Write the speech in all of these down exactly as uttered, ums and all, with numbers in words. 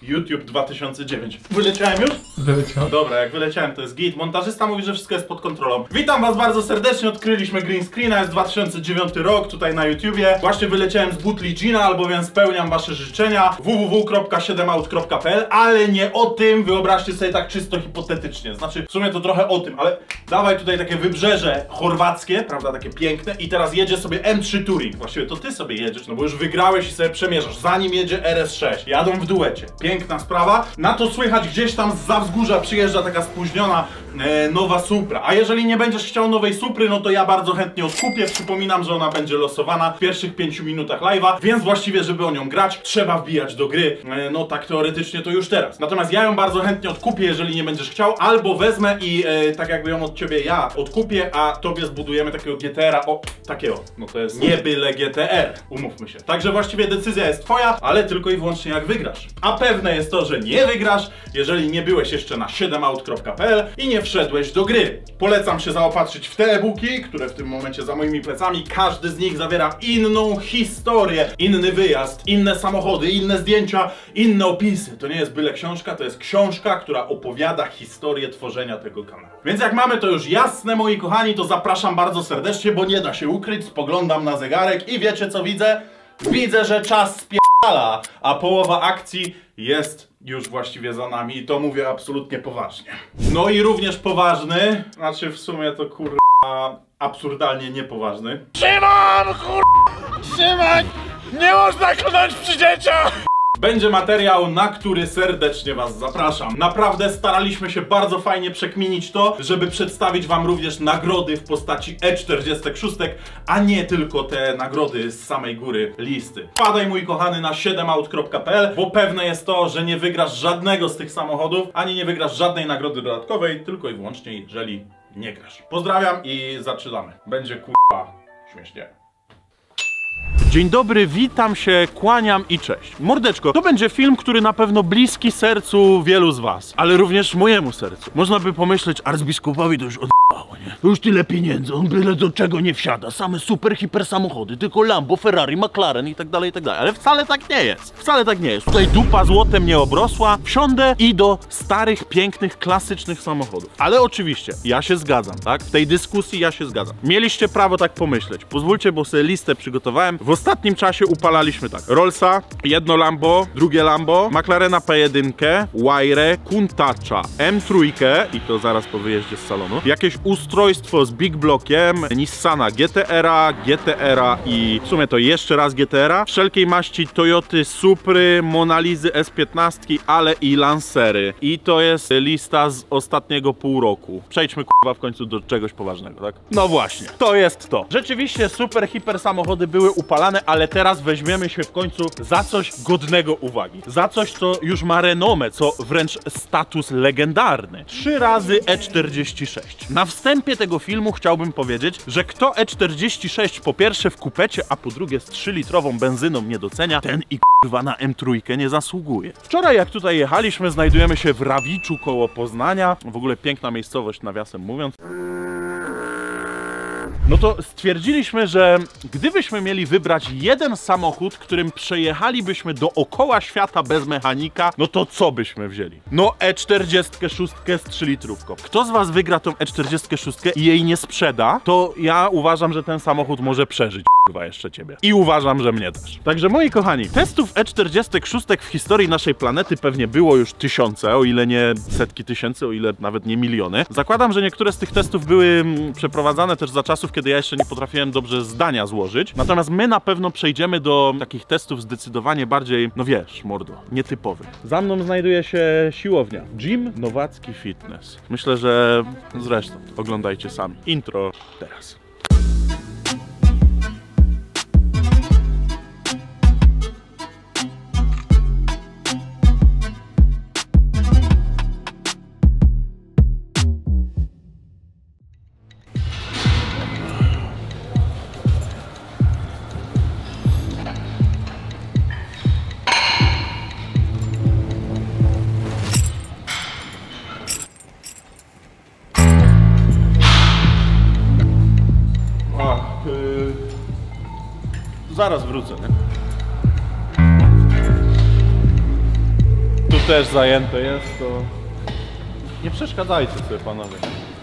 YouTube dwa tysiące dziewięć. Wyleciałem już? Wyleciałem. Dobra, jak wyleciałem to jest git. Montażysta mówi, że wszystko jest pod kontrolą. Witam was bardzo serdecznie, odkryliśmy green screena, jest dwa tysiące dziewiąty rok tutaj na YouTubie. Właśnie wyleciałem z butli Gina, albowiem spełniam wasze życzenia. w w w kropka siedem out kropka p l, ale nie o tym, wyobraźcie sobie tak czysto hipotetycznie. Znaczy, w sumie to trochę o tym, ale dawaj tutaj takie wybrzeże chorwackie, prawda, takie piękne i teraz jedzie sobie M trzy Touring. Właściwie to ty sobie jedziesz, no bo już wygrałeś i sobie przemierzasz, zanim jedzie R S sześć. Jadą w duecie. Piękna sprawa. Na to słychać gdzieś tam zza wzgórza przyjeżdża taka spóźniona e, nowa Supra. A jeżeli nie będziesz chciał nowej Supry, no to ja bardzo chętnie odkupię. Przypominam, że ona będzie losowana w pierwszych pięciu minutach live'a, więc właściwie, żeby o nią grać, trzeba wbijać do gry. E, no tak teoretycznie to już teraz. Natomiast ja ją bardzo chętnie odkupię, jeżeli nie będziesz chciał, albo wezmę i e, tak jakby ją od ciebie ja odkupię, a tobie zbudujemy takiego G T R-a. O, takiego. No to jest nie byle G T R. Umówmy się. Także właściwie decyzja jest twoja, ale tylko i wyłącznie jak wygrasz. A pewne jest to, że nie wygrasz, jeżeli nie byłeś jeszcze na siedem out kropka p l i nie wszedłeś do gry. Polecam się zaopatrzyć w te e-booki, które w tym momencie za moimi plecami. Każdy z nich zawiera inną historię, inny wyjazd, inne samochody, inne zdjęcia, inne opisy. To nie jest byle książka, to jest książka, która opowiada historię tworzenia tego kanału. Więc jak mamy to już jasne, moi kochani, to zapraszam bardzo serdecznie, bo nie da się ukryć. Spoglądam na zegarek i wiecie co widzę? Widzę, że czas spierdala, a połowa akcji jest już właściwie za nami i to mówię absolutnie poważnie. No i również poważny, znaczy w sumie to kurwa absurdalnie niepoważny. Szymon, kurwa! Szymon! Nie można klnąć przy dzieciach! Będzie materiał, na który serdecznie was zapraszam. Naprawdę staraliśmy się bardzo fajnie przekminić to, żeby przedstawić wam również nagrody w postaci E czterdzieści sześć, a nie tylko te nagrody z samej góry listy. Wpadaj, mój kochany, na siedem out kropka p l, bo pewne jest to, że nie wygrasz żadnego z tych samochodów, ani nie wygrasz żadnej nagrody dodatkowej, tylko i wyłącznie jeżeli nie grasz. Pozdrawiam i zaczynamy. Będzie kurwa śmiesznie. Dzień dobry, witam się, kłaniam i cześć. Mordeczko, to będzie film, który na pewno bliski sercu wielu z was, ale również mojemu sercu. Można by pomyśleć, arcybiskupowi to już odbało, nie? To już tyle pieniędzy, on byle do czego nie wsiada. Same super, hiper samochody, tylko Lambo, Ferrari, McLaren i tak dalej, i tak dalej. Ale wcale tak nie jest. Wcale tak nie jest. Tutaj dupa złotem nie obrosła. Wsiądę i do starych, pięknych, klasycznych samochodów. Ale oczywiście, ja się zgadzam, tak? W tej dyskusji ja się zgadzam. Mieliście prawo tak pomyśleć. Pozwólcie, bo sobie listę przygotowałem. W ostatnim czasie upalaliśmy tak: Rollsa, jedno Lambo, drugie Lambo, McLarena P jeden, Wire, Countach'a, M trzy i to zaraz po wyjeździe z salonu, jakieś ustrojstwo z Big Blockiem, Nissana G T R-a, G T R-a i w sumie to jeszcze raz G T R-a, wszelkiej maści Toyoty, Supry, Monalizy S piętnaście, ale i Lancery. I to jest lista z ostatniego pół roku. Przejdźmy kurwa w końcu do czegoś poważnego, tak? No właśnie, to jest to. Rzeczywiście super, hiper samochody były upalane, ale teraz weźmiemy się w końcu za coś godnego uwagi. Za coś, co już ma renomę, co wręcz status legendarny. Trzy razy E czterdzieści sześć. Na wstępie tego filmu chciałbym powiedzieć, że kto E czterdzieści sześć po pierwsze w kupecie, a po drugie z trzylitrową benzyną nie docenia, ten i kurwa na M trzy nie zasługuje. Wczoraj jak tutaj jechaliśmy, znajdujemy się w Rawiczu koło Poznania. W ogóle piękna miejscowość, nawiasem mówiąc. No to stwierdziliśmy, że gdybyśmy mieli wybrać jeden samochód, którym przejechalibyśmy dookoła świata bez mechanika, no to co byśmy wzięli? No E czterdzieści sześć z trzylitrówką. Kto z was wygra tą E czterdzieści sześć i jej nie sprzeda, to ja uważam, że ten samochód może przeżyć kurwa jeszcze ciebie. I uważam, że mnie też. Także moi kochani, testów E czterdzieści sześć w historii naszej planety pewnie było już tysiące, o ile nie setki tysięcy, o ile nawet nie miliony. Zakładam, że niektóre z tych testów były mm, przeprowadzane też za czasów, kiedy ja jeszcze nie potrafiłem dobrze zdania złożyć. Natomiast my na pewno przejdziemy do takich testów zdecydowanie bardziej, no wiesz, mordo, nietypowych. Za mną znajduje się siłownia. Gym Nowacki Fitness. Myślę, że zresztą oglądajcie sami. Intro teraz. Zaraz wrócę, nie? To też zajęte jest, to nie przeszkadzajcie sobie, panowie.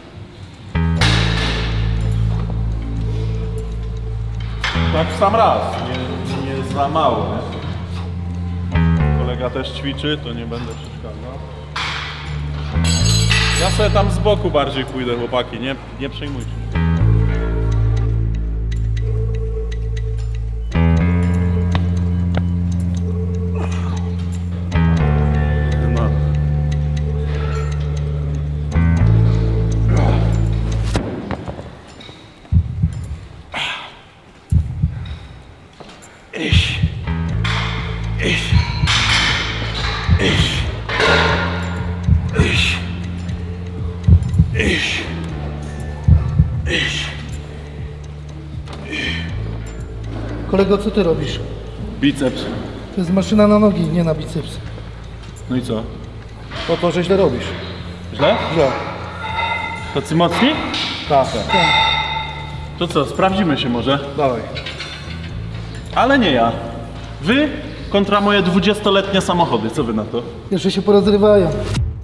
Tak w sam raz, nie, nie jest za mało, nie? Kolega też ćwiczy, to nie będę przeszkadzał. Ja sobie tam z boku bardziej pójdę, chłopaki, nie, nie przejmujcie. No. Iść. Iść. Iść. Iść. Iść. Iść. Kolego, co ty robisz? Biceps. To jest maszyna na nogi, nie na biceps. No i co? To to, że źle robisz. Źle? Źle. Tacy mocni? Tak. To co, sprawdzimy się może? Dawaj. Ale nie ja. Wy kontra moje dwudziestoletnie samochody. Co wy na to? Jeszcze się porozrywają.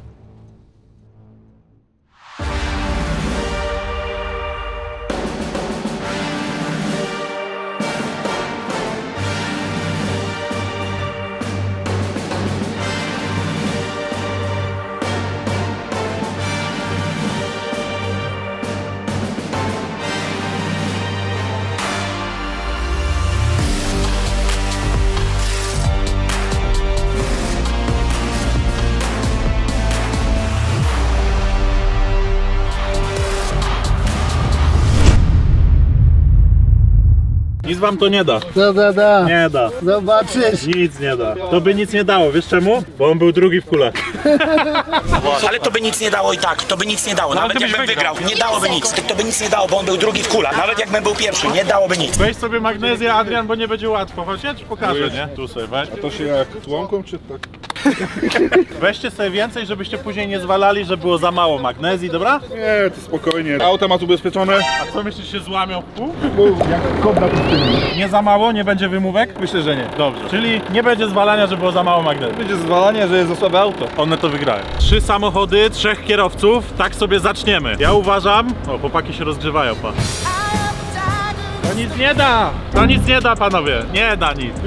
Nic wam to nie da. Da, da, da. Nie da. Zobaczysz. Nic nie da. To by nic nie dało, wiesz czemu? Bo on był drugi w kulach. Ale to by nic nie dało i tak, to by nic nie dało, nawet jakbym wygrał, nie dałoby nic, to by nic nie dało, bo on był drugi w kulach, nawet jakbym był pierwszy, nie dałoby nic. Weź sobie magnezję, Adrian, bo nie będzie łatwo. Chodź, ja ci pokażę, nie? Tu sobie weź. To się jak łąką czy tak? Weźcie sobie więcej, żebyście później nie zwalali, że było za mało magnezji, dobra? Nie, to spokojnie. Auto masz ubezpieczone? A co myślisz, się złamią w pół? Jak kobra pustyni. Nie za mało? Nie będzie wymówek? Myślę, że nie. Dobrze. Czyli nie będzie zwalania, że było za mało magnezji. Będzie zwalanie, że jest za słabe auto. One to wygrają. Trzy samochody, trzech kierowców. Tak sobie zaczniemy. Ja uważam... O, chłopaki się rozgrzewają, pa. To nic nie da! To nic nie da, panowie. Nie da nic.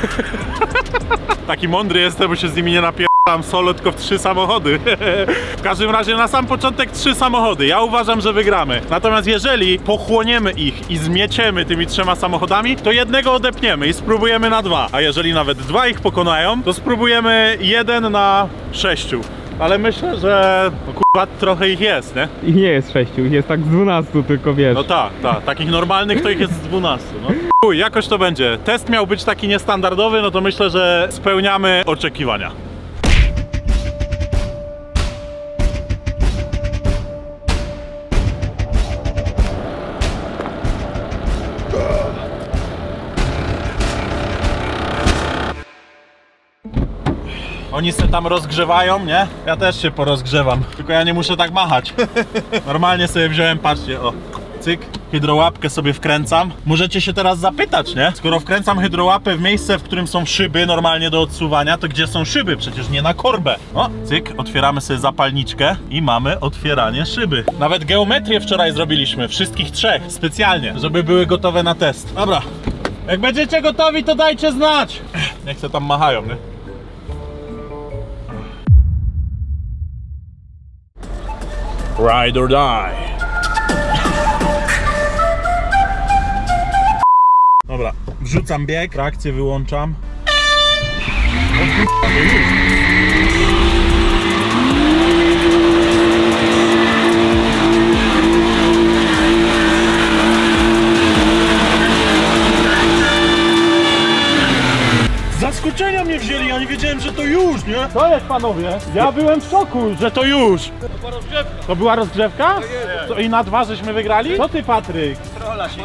Taki mądry jestem, bo się z nimi nie napierdalam solo, tylko w trzy samochody. W każdym razie na sam początek trzy samochody. Ja uważam, że wygramy. Natomiast jeżeli pochłoniemy ich i zmieciemy tymi trzema samochodami, to jednego odepniemy i spróbujemy na dwa. A jeżeli nawet dwa ich pokonają, to spróbujemy jeden na sześciu. Ale myślę, że no, kurwa, trochę ich jest, nie? Ich nie jest sześciu, ich jest tak z dwunastu tylko, wiesz. No tak, tak. Takich normalnych to ich jest z dwunastu, no. Uj, jakoś to będzie. Test miał być taki niestandardowy, no to myślę, że spełniamy oczekiwania. Oni se tam rozgrzewają, nie? Ja też się porozgrzewam, tylko ja nie muszę tak machać. Normalnie sobie wziąłem, patrzcie, o, cyk, hydrołapkę sobie wkręcam. Możecie się teraz zapytać, nie? Skoro wkręcam hydrołapę w miejsce, w którym są szyby normalnie do odsuwania, to gdzie są szyby? Przecież nie na korbę. O, cyk, otwieramy sobie zapalniczkę i mamy otwieranie szyby. Nawet geometrię wczoraj zrobiliśmy, wszystkich trzech, specjalnie, żeby były gotowe na test. Dobra, jak będziecie gotowi, to dajcie znać. Niech se tam machają, nie? Ride or die. Dobra, wrzucam bieg, trakcję wyłączam. Zaskoczenia mnie wzięli, ja nie wiedziałem, że to już, nie? Co jest, panowie? Ja byłem w szoku, że to już. To była rozgrzewka. To była rozgrzewka? Co, i na dwa żeśmy wygrali? Co ty, Patryk? Kontrola się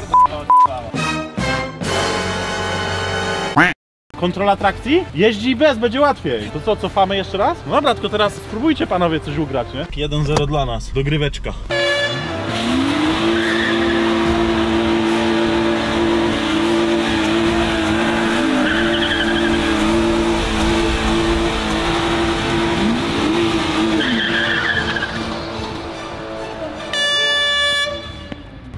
Kontrola trakcji? Jeździ bez, będzie łatwiej. To co, cofamy jeszcze raz? No dobra, tylko teraz spróbujcie, panowie, coś ugrać, nie? jeden zero dla nas, dogryweczka.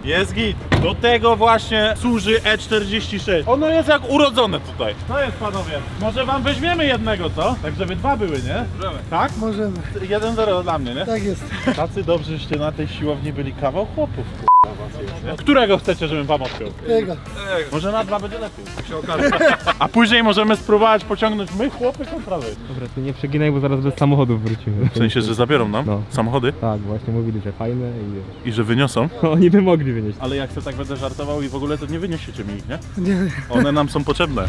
Jest git. Do tego właśnie służy E czterdzieści sześć. Ono jest jak urodzone tutaj. To jest, panowie. Może wam weźmiemy jednego, co? Tak, żeby dwa były, nie? Możemy. Tak? Możemy. jeden zero dla mnie, nie? Tak jest. Tacy dobrzy, żeście na tej siłowni byli, kawał chłopów. Którego chcecie, żebym wam odpiął? Tego. Może na dwa będzie lepiej. A później możemy spróbować pociągnąć my, chłopy, kontra wy. Dobra, ty nie przeginaj, bo zaraz bez samochodów wrócimy. W sensie, że zabiorą nam No. samochody Tak, właśnie mówili, że fajne i... i że wyniosą. No, oni by mogli wynieść. Ale jak sobie tak będę żartował i w ogóle to nie wyniesiecie mi ich, nie? Nie, nie. One nam są potrzebne.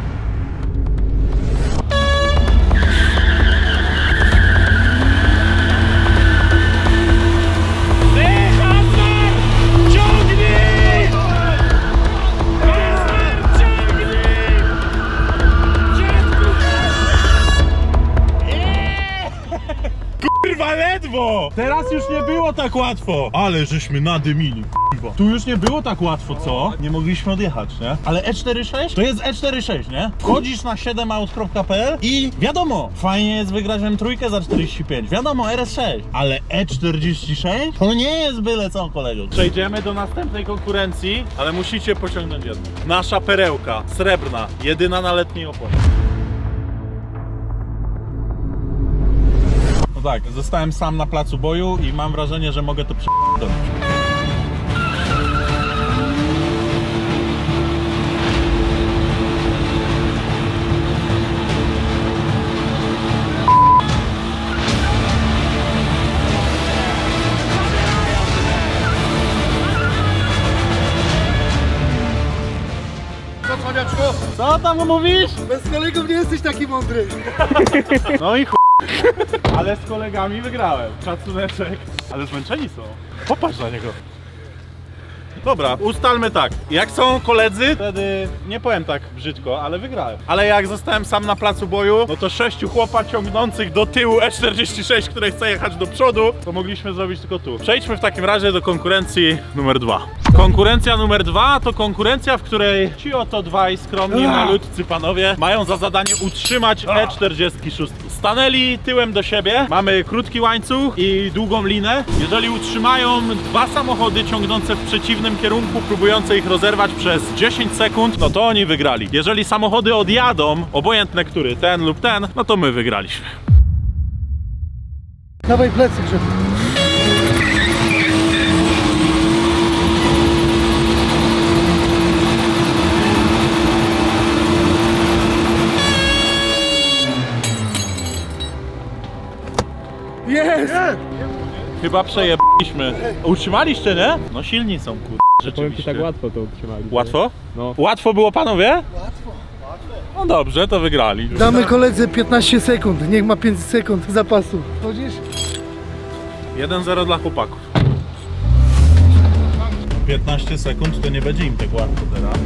Kurwa, ledwo! Teraz już nie było tak łatwo. Ale żeśmy nadymili, kurwa. Tu już nie było tak łatwo, co? Nie mogliśmy odjechać, nie? Ale E czterdzieści sześć to jest E czterdzieści sześć, nie? Wchodzisz na siedem aut kropka p l i wiadomo, fajnie jest wygrać M trzy za czterdzieści pięć. Wiadomo, R S sześć. Ale E czterdzieści sześć to nie jest byle co, kolego. Przejdziemy do następnej konkurencji, ale musicie pociągnąć jedną. Nasza perełka, srebrna, jedyna na letniej oponie. No tak, zostałem sam na placu boju i mam wrażenie, że mogę to prze***dolać. Co, cwaniaczku? Co tam mówisz? Bez kolegów nie jesteś taki mądry. No i ch... Ale z kolegami wygrałem. Szacuneczek. Ale zmęczeni są. Popatrz na niego. Dobra, ustalmy tak. Jak są koledzy, wtedy nie powiem tak brzydko, ale wygrałem. Ale jak zostałem sam na placu boju, no to sześciu chłopa ciągnących do tyłu E czterdzieści sześć, które chce jechać do przodu, to mogliśmy zrobić tylko tu. Przejdźmy w takim razie do konkurencji numer dwa. Konkurencja numer dwa to konkurencja, w której ci oto dwaj skromni, malutcy panowie mają za zadanie utrzymać E czterdzieści sześć. Stanęli tyłem do siebie, mamy krótki łańcuch i długą linę. Jeżeli utrzymają dwa samochody ciągnące w przeciwnym kierunku, próbujące ich rozerwać przez dziesięć sekund, no to oni wygrali. Jeżeli samochody odjadą, obojętne który, ten lub ten, no to my wygraliśmy. Dawaj plecy, Grzechu. Jest! Chyba przejebaliśmy. Utrzymaliście, nie? No silni są, kur... Powiem ci, rzeczywiście. tak łatwo to utrzymali. Łatwo? No. Łatwo było, panowie? Łatwo. No dobrze, to wygrali. Damy koledze piętnaście sekund, niech ma pięć sekund zapasu. Chodzisz? jeden zero dla chłopaków. piętnaście sekund to nie będzie im tak łatwo teraz.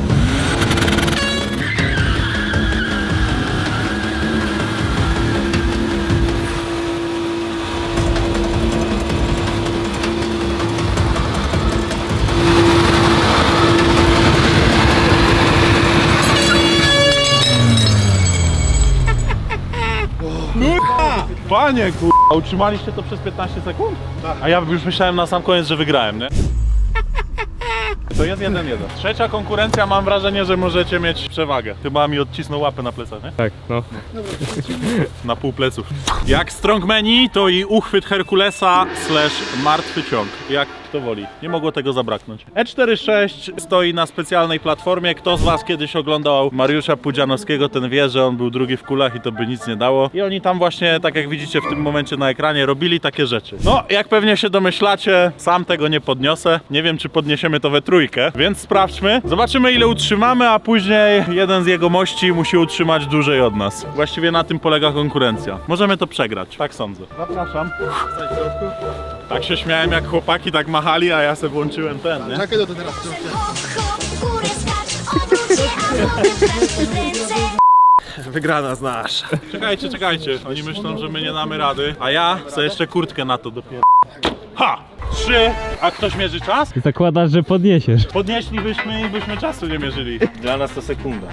Kurwa! Panie kurwa, utrzymaliście to przez piętnaście sekund? Tak. A ja już myślałem na sam koniec, że wygrałem, nie? To jest jeden jeden. Trzecia konkurencja, mam wrażenie, że możecie mieć przewagę. Chyba mi odcisnął łapę na plecach, nie? Tak, no. Na pół pleców. Jak strongmeni, to i uchwyt Herkulesa slash martwy ciąg. Jak kto woli. Nie mogło tego zabraknąć. E czterdzieści sześć stoi na specjalnej platformie. Kto z was kiedyś oglądał Mariusza Pudzianowskiego, ten wie, że on był drugi w kulach i to by nic nie dało. I oni tam właśnie, tak jak widzicie w tym momencie na ekranie, robili takie rzeczy. No, jak pewnie się domyślacie, sam tego nie podniosę. Nie wiem, czy podniesiemy to we trójkę, więc sprawdźmy. Zobaczymy, ile utrzymamy, a później jeden z jego mości musi utrzymać dłużej od nas. Właściwie na tym polega konkurencja. Możemy to przegrać, tak sądzę. Zapraszam. Tak się śmiałem, jak chłopaki tak machali, a ja sobie włączyłem ten, nie? Czekaj, to teraz. Wygrana znasz. Czekajcie, czekajcie. Oni myślą, że my nie damy rady, a ja sobie jeszcze kurtkę na to dopiero. Ha! Trzy. A ktoś mierzy czas? Ty zakładasz, że podniesiesz. Podnieślibyśmy i byśmy czasu nie mierzyli. Dla nas to sekunda.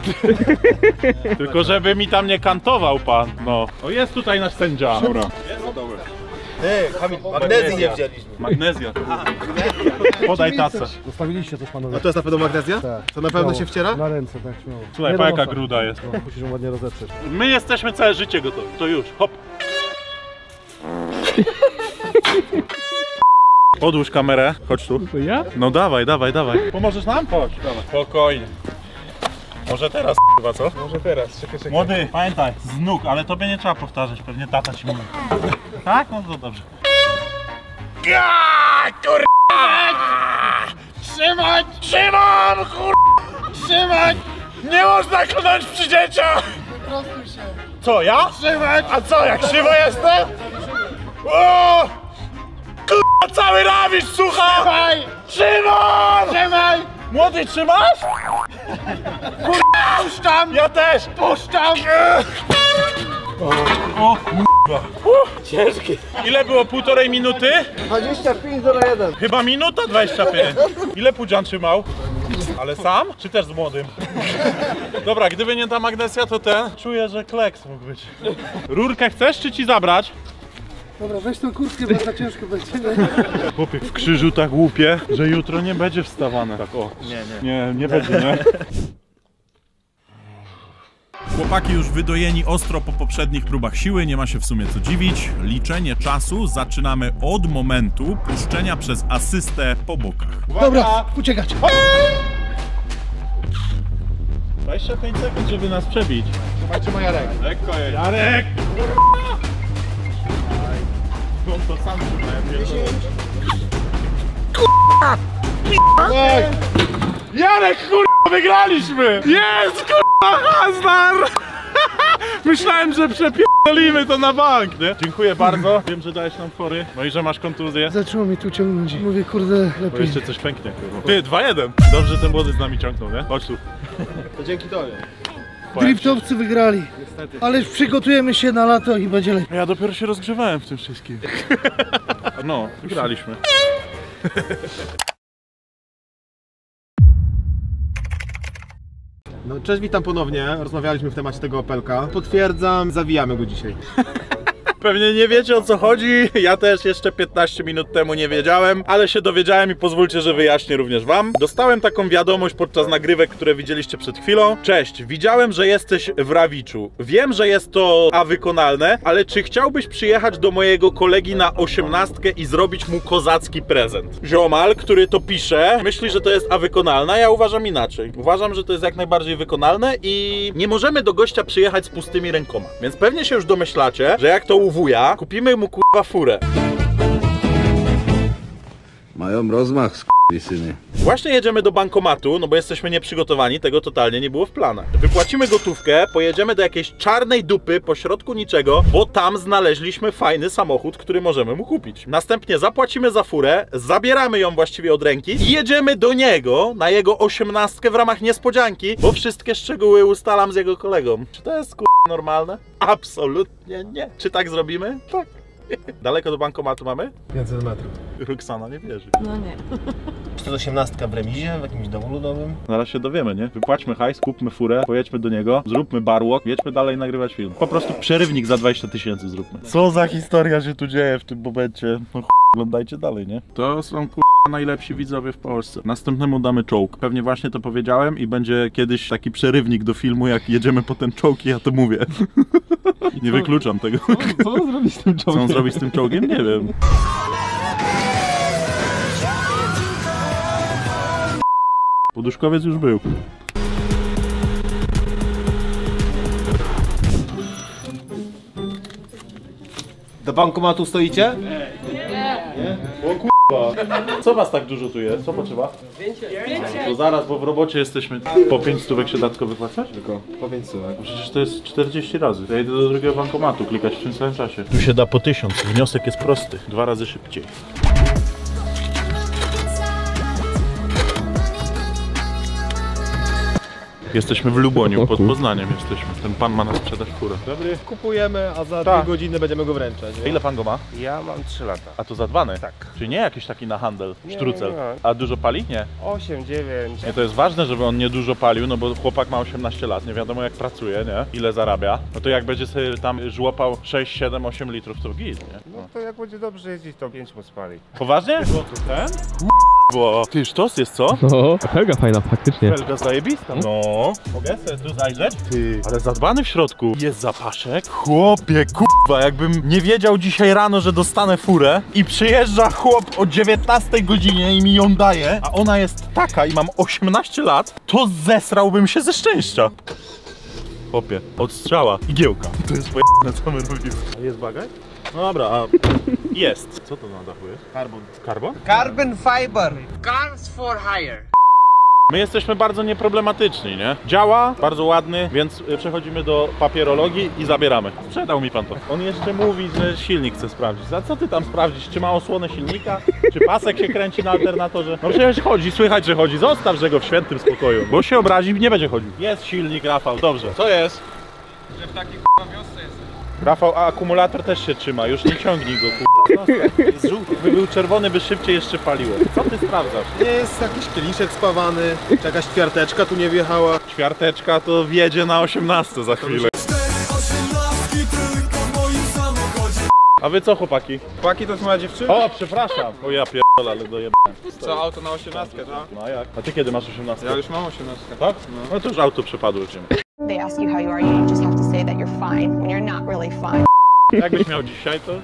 Tylko żeby mi tam nie kantował pan. No. O, jest tutaj nasz sędzia. Dobra. Ty, Kamil, magnezji nie wzięliśmy. Magnezja. Podaj tacę. Zostawiliście coś panowie. A to jest na pewno magnezja? Tak. To na pewno się wciera? Na ręce, tak śmiało. Słuchaj, Nie pa do jaka nosa. gruda jest. No, musisz ją ładnie rozetrzeć. My jesteśmy całe życie gotowi. To już, hop. Podłóż kamerę, chodź tu. To ja? No dawaj, dawaj, dawaj. Pomożesz nam? Chodź, dawaj. Spokojnie. Może teraz, chyba co? Może teraz, czekaj, czekaj. Młody, pamiętaj, z nóg, ale tobie nie trzeba powtarzać, pewnie tata ci mówi. Tak? No to dobrze. Trzymać! Trzymam, kur... Trzymać! Nie można klnąć przy dzieciach! Co, ja? Trzymać! A co, jak krzywo jestem? O! Kurwa, cały rawisz, słucha! Trzymaj! Trzymam! Trzymaj! Młody, trzymasz? Kurwa, puszczam! Ja też! Puszczam! O kurwa. Ciężkie. Ile było, półtorej minuty? dwadzieścia pięć do jeden. Chyba minuta dwadzieścia pięć. Ile Pudzian trzymał? Ale sam? Czy też z młodym? Dobra, gdyby nie ta magnesja, to ten. Czuję, że kleks mógł być. Rurkę chcesz, czy ci zabrać? Dobra, weź tą kurtkę, bo za ciężko będzie. Chłopie w krzyżu tak łupie, że jutro nie będzie wstawane. Tak o. Nie, nie. Nie, nie będzie, nie? Chłopaki już wydojeni ostro po poprzednich próbach siły, nie ma się w sumie co dziwić. Liczenie czasu zaczynamy od momentu puszczenia przez asystę po bokach. Dobra, uciekać. dwadzieścia pięć sekund, żeby nas przebić. Trzymaj, trzymaj, Jarek. Lekko jest. Jarek! On to sam Jarek, kurwa, wygraliśmy! Jest, kurwa, Hazard! Myślałem, że przepierdolimy to na bank, nie? Dziękuję bardzo. Wiem, że dałeś nam fory. No i że masz kontuzję. Zaczęło mi tu ciągnąć. Mówię, kurde, Bo lepiej. jeszcze coś pęknie, kurwa. Ty, dwa jeden. Dobrze, ten młody z nami ciągnął, nie? Chodź tu. To dzięki tobie. Driftowcy wygrali. Ale już przygotujemy się na lato i będzie lepiej. Ja dopiero się rozgrzewałem w tym wszystkim. No, wygraliśmy. No, cześć, witam ponownie. Rozmawialiśmy w temacie tego Opelka. Potwierdzam, zawijamy go dzisiaj. Pewnie nie wiecie, o co chodzi, ja też jeszcze piętnaście minut temu nie wiedziałem, ale się dowiedziałem i pozwólcie, że wyjaśnię również wam. Dostałem taką wiadomość podczas nagrywek, które widzieliście przed chwilą. Cześć, widziałem, że jesteś w Rawiczu. Wiem, że jest to a wykonalne, ale czy chciałbyś przyjechać do mojego kolegi na osiemnastkę i zrobić mu kozacki prezent? Ziomal, który to pisze, myśli, że to jest a wykonalne, a ja uważam inaczej. Uważam, że to jest jak najbardziej wykonalne i nie możemy do gościa przyjechać z pustymi rękoma. Więc pewnie się już domyślacie, że jak to u wuja, kupimy mu kurwa furę. Mają rozmach, syny. Właśnie jedziemy do bankomatu, no bo jesteśmy nieprzygotowani, tego totalnie nie było w planach. Wypłacimy gotówkę, pojedziemy do jakiejś czarnej dupy pośrodku niczego, bo tam znaleźliśmy fajny samochód, który możemy mu kupić. Następnie zapłacimy za furę, zabieramy ją właściwie od ręki i jedziemy do niego na jego osiemnastkę w ramach niespodzianki, bo wszystkie szczegóły ustalam z jego kolegą. Czy to jest kurwa normalne? Absolutnie nie. Czy tak zrobimy? Tak. Daleko do bankomatu mamy? pięćset metrów. Roxana nie wierzy. No nie. Czy to jest osiemnastka w remizie, w jakimś domu ludowym? Zaraz się dowiemy, nie? Wypłaćmy hajs, kupmy furę, pojedźmy do niego, zróbmy barwalk, jedźmy dalej nagrywać film. Po prostu przerywnik za dwadzieścia tysięcy zróbmy. Co za historia się tu dzieje w tym momencie? No ch... oglądajcie dalej, nie? To są k***a najlepsi widzowie w Polsce. Następnemu damy czołg. Pewnie właśnie to powiedziałem i będzie kiedyś taki przerywnik do filmu, jak jedziemy po ten czołg i ja to mówię. Nie wykluczam tego. Co on zrobi z tym Co czołgiem? on zrobi z tym czołgiem? Nie wiem. Poduszkowiec już był. Do bankomatu stoicie? O kurwa. Co was tak dużo tu jest? Co potrzeba? To zaraz, bo w robocie jesteśmy. Po pięć stówek się datko wypłacać? Tylko. Po pięć stówek. Przecież to jest czterdzieści razy. Ja idę do drugiego bankomatu, klikać w tym samym czasie. Tu się da po tysiąc. Wniosek jest prosty. Dwa razy szybciej. Jesteśmy w Luboniu, pod Poznaniem jesteśmy. Ten pan ma nas sprzedać furę. Dobry. Kupujemy, a za Tak. dwie godziny będziemy go wręczać. Ile pan go ma? Ja mam trzy lata. A to zadbany? Tak. Czyli nie jakiś taki na handel, Nie, sztrucel. nie, nie. A dużo pali? Nie. osiem, dziewięć. Nie, to jest ważne, żeby on nie dużo palił, no bo chłopak ma osiemnaście lat, nie wiadomo jak pracuje, nie? Ile zarabia. No to jak będzie sobie tam żłopał sześć, siedem, osiem litrów, to git, nie? No to jak będzie dobrze jeździć, to pięć mu spali. Poważnie? Ten? Bo ty sztos jest co? No, helga fajna, faktycznie. Helga zajebista. No. Mogę sobie tu zajrzeć? Ty. Ale zadbany w środku. Jest zapaszek. Chłopie, kurwa, jakbym nie wiedział dzisiaj rano, że dostanę furę i przyjeżdża chłop o dziewiętnastej godzinie i mi ją daje, a ona jest taka i mam osiemnaście lat, to zesrałbym się ze szczęścia. Chłopie, odstrzała. Igiełka. To jest pojebane, co my robimy. A jest bagaj? No dobra, a jest. Co to na dachu jest? Karbon. Karbon? Carbon fiber. Cars for hire. My jesteśmy bardzo nieproblematyczni, nie? Działa, bardzo ładny, więc y, przechodzimy do papierologii i zabieramy. Sprzedał mi pan to. On jeszcze mówi, że silnik chce sprawdzić. A co ty tam sprawdzisz? Czy ma osłonę silnika? Czy pasek się kręci na alternatorze? No przecież chodzi, słychać, że chodzi. Zostaw, że go w świętym spokoju, bo się obrazi i nie będzie chodził. Jest silnik, Rafał, dobrze. Co jest? Że w takiej k***a wiosce jest. Rafał, a akumulator też się trzyma, już nie ciągnij go, k***a. Jest żółty, by był czerwony, by szybciej jeszcze paliło. Co ty sprawdzasz? Nie jest jakiś kieliszek spawany, czy jakaś kwiarteczka tu nie wjechała. Ćwiarteczka to wjedzie na osiemnastce za chwilę. A wy co, chłopaki? Chłopaki to jest moja dziewczyna. O, przepraszam. O ja pierdolę, ale dojebałem. Co, auto na osiemnastkę, tak? No a jak? A ty kiedy masz osiemnastkę? Ja już mam osiemnastkę. Tak? No to już auto przepadło cię. They ask you how you are, you just have to say that you're fine when you're not really fine. Jakbyś miał dzisiaj, to...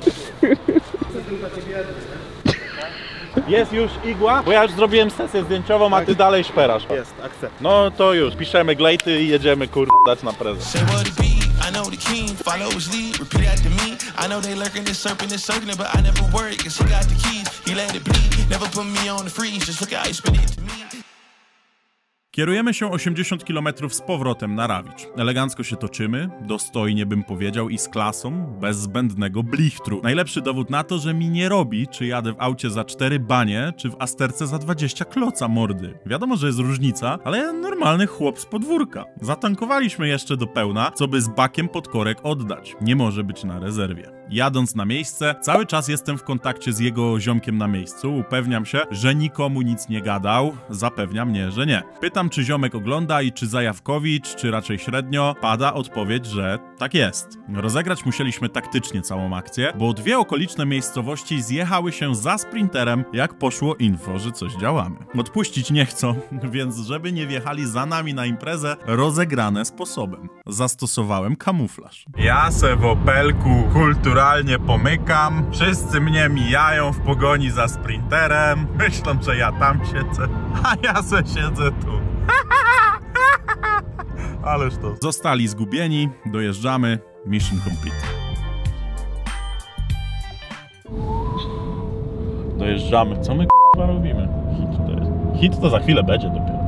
Jest już igła, bo ja już zrobiłem sesję zdjęciową, a ty dalej szperasz. Jest, akcept. No to już, piszemy glejty i jedziemy kurde dać na prezent. I know the king, followers lead, repeat after me. I know they lurking, this serpent is circling, but I never worry, cause he got the keys, he let it bleed. Never put me on the freeze, just look at how you spend it to me. Kierujemy się osiemdziesiąt kilometrów z powrotem na Rawicz. Elegancko się toczymy, dostojnie bym powiedział i z klasą, bez zbędnego blichtru. Najlepszy dowód na to, że mi nie robi, czy jadę w aucie za cztery banie, czy w Asterce za dwadzieścia kloca mordy. Wiadomo, że jest różnica, ale normalny chłop z podwórka. Zatankowaliśmy jeszcze do pełna, co by z bakiem pod korek oddać. Nie może być na rezerwie. Jadąc na miejsce, cały czas jestem w kontakcie z jego ziomkiem na miejscu, upewniam się, że nikomu nic nie gadał, zapewnia mnie, że nie. Pytam, czy ziomek ogląda i czy Zajawkowicz, czy raczej średnio, pada odpowiedź, że tak jest. Rozegrać musieliśmy taktycznie całą akcję, bo dwie okoliczne miejscowości zjechały się za sprinterem, jak poszło info, że coś działamy. Odpuścić nie chcą, więc żeby nie wjechali za nami na imprezę, rozegrane sposobem. Zastosowałem kamuflaż. Ja se w Opelku kulturalnie pomykam, wszyscy mnie mijają w pogoni za sprinterem, myślą, że ja tam siedzę, a ja se siedzę tu. Ależ to. Zostali zgubieni, dojeżdżamy, mission complete. Dojeżdżamy, co my k***a robimy? Hit to jest. Hit to za chwilę będzie dopiero.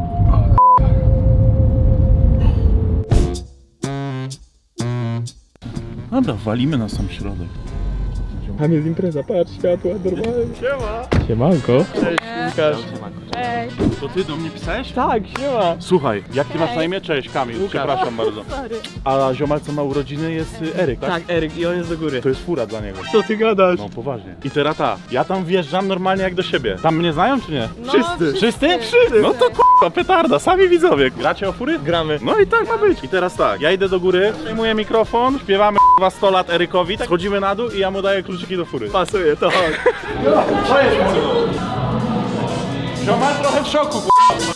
Dobra, walimy na sam środek. Tam jest impreza, patrz, światła, normalnie. Siema! Siemanko. Cześć, Łukasz. Cześć. To ty do mnie pisałeś? Tak, siema. Słuchaj, jak ty masz na imię? Cześć, Kamil, przepraszam bardzo. A ziomal, co ma urodziny, jest y, Eryk, tak? Tak, Eryk i on jest do góry. To jest fura dla niego. Co ty gadasz? No poważnie. I teraz ta, ja tam wjeżdżam normalnie jak do siebie. Tam mnie znają czy nie? No, wszyscy. Wszyscy? Wszyscy. No to k***a, petarda, sami widzowie. Gracie o fury? Gramy. No i tak ma być. I teraz tak, ja idę do góry, przejmuję mikrofon, śpiewamy k***a sto lat Erykowi, tak schodzimy na dół i ja mu daję kluczyki do fury. Pasuje, to chodź. Co jest mordo? Ziomal trochę w szoku, k***a.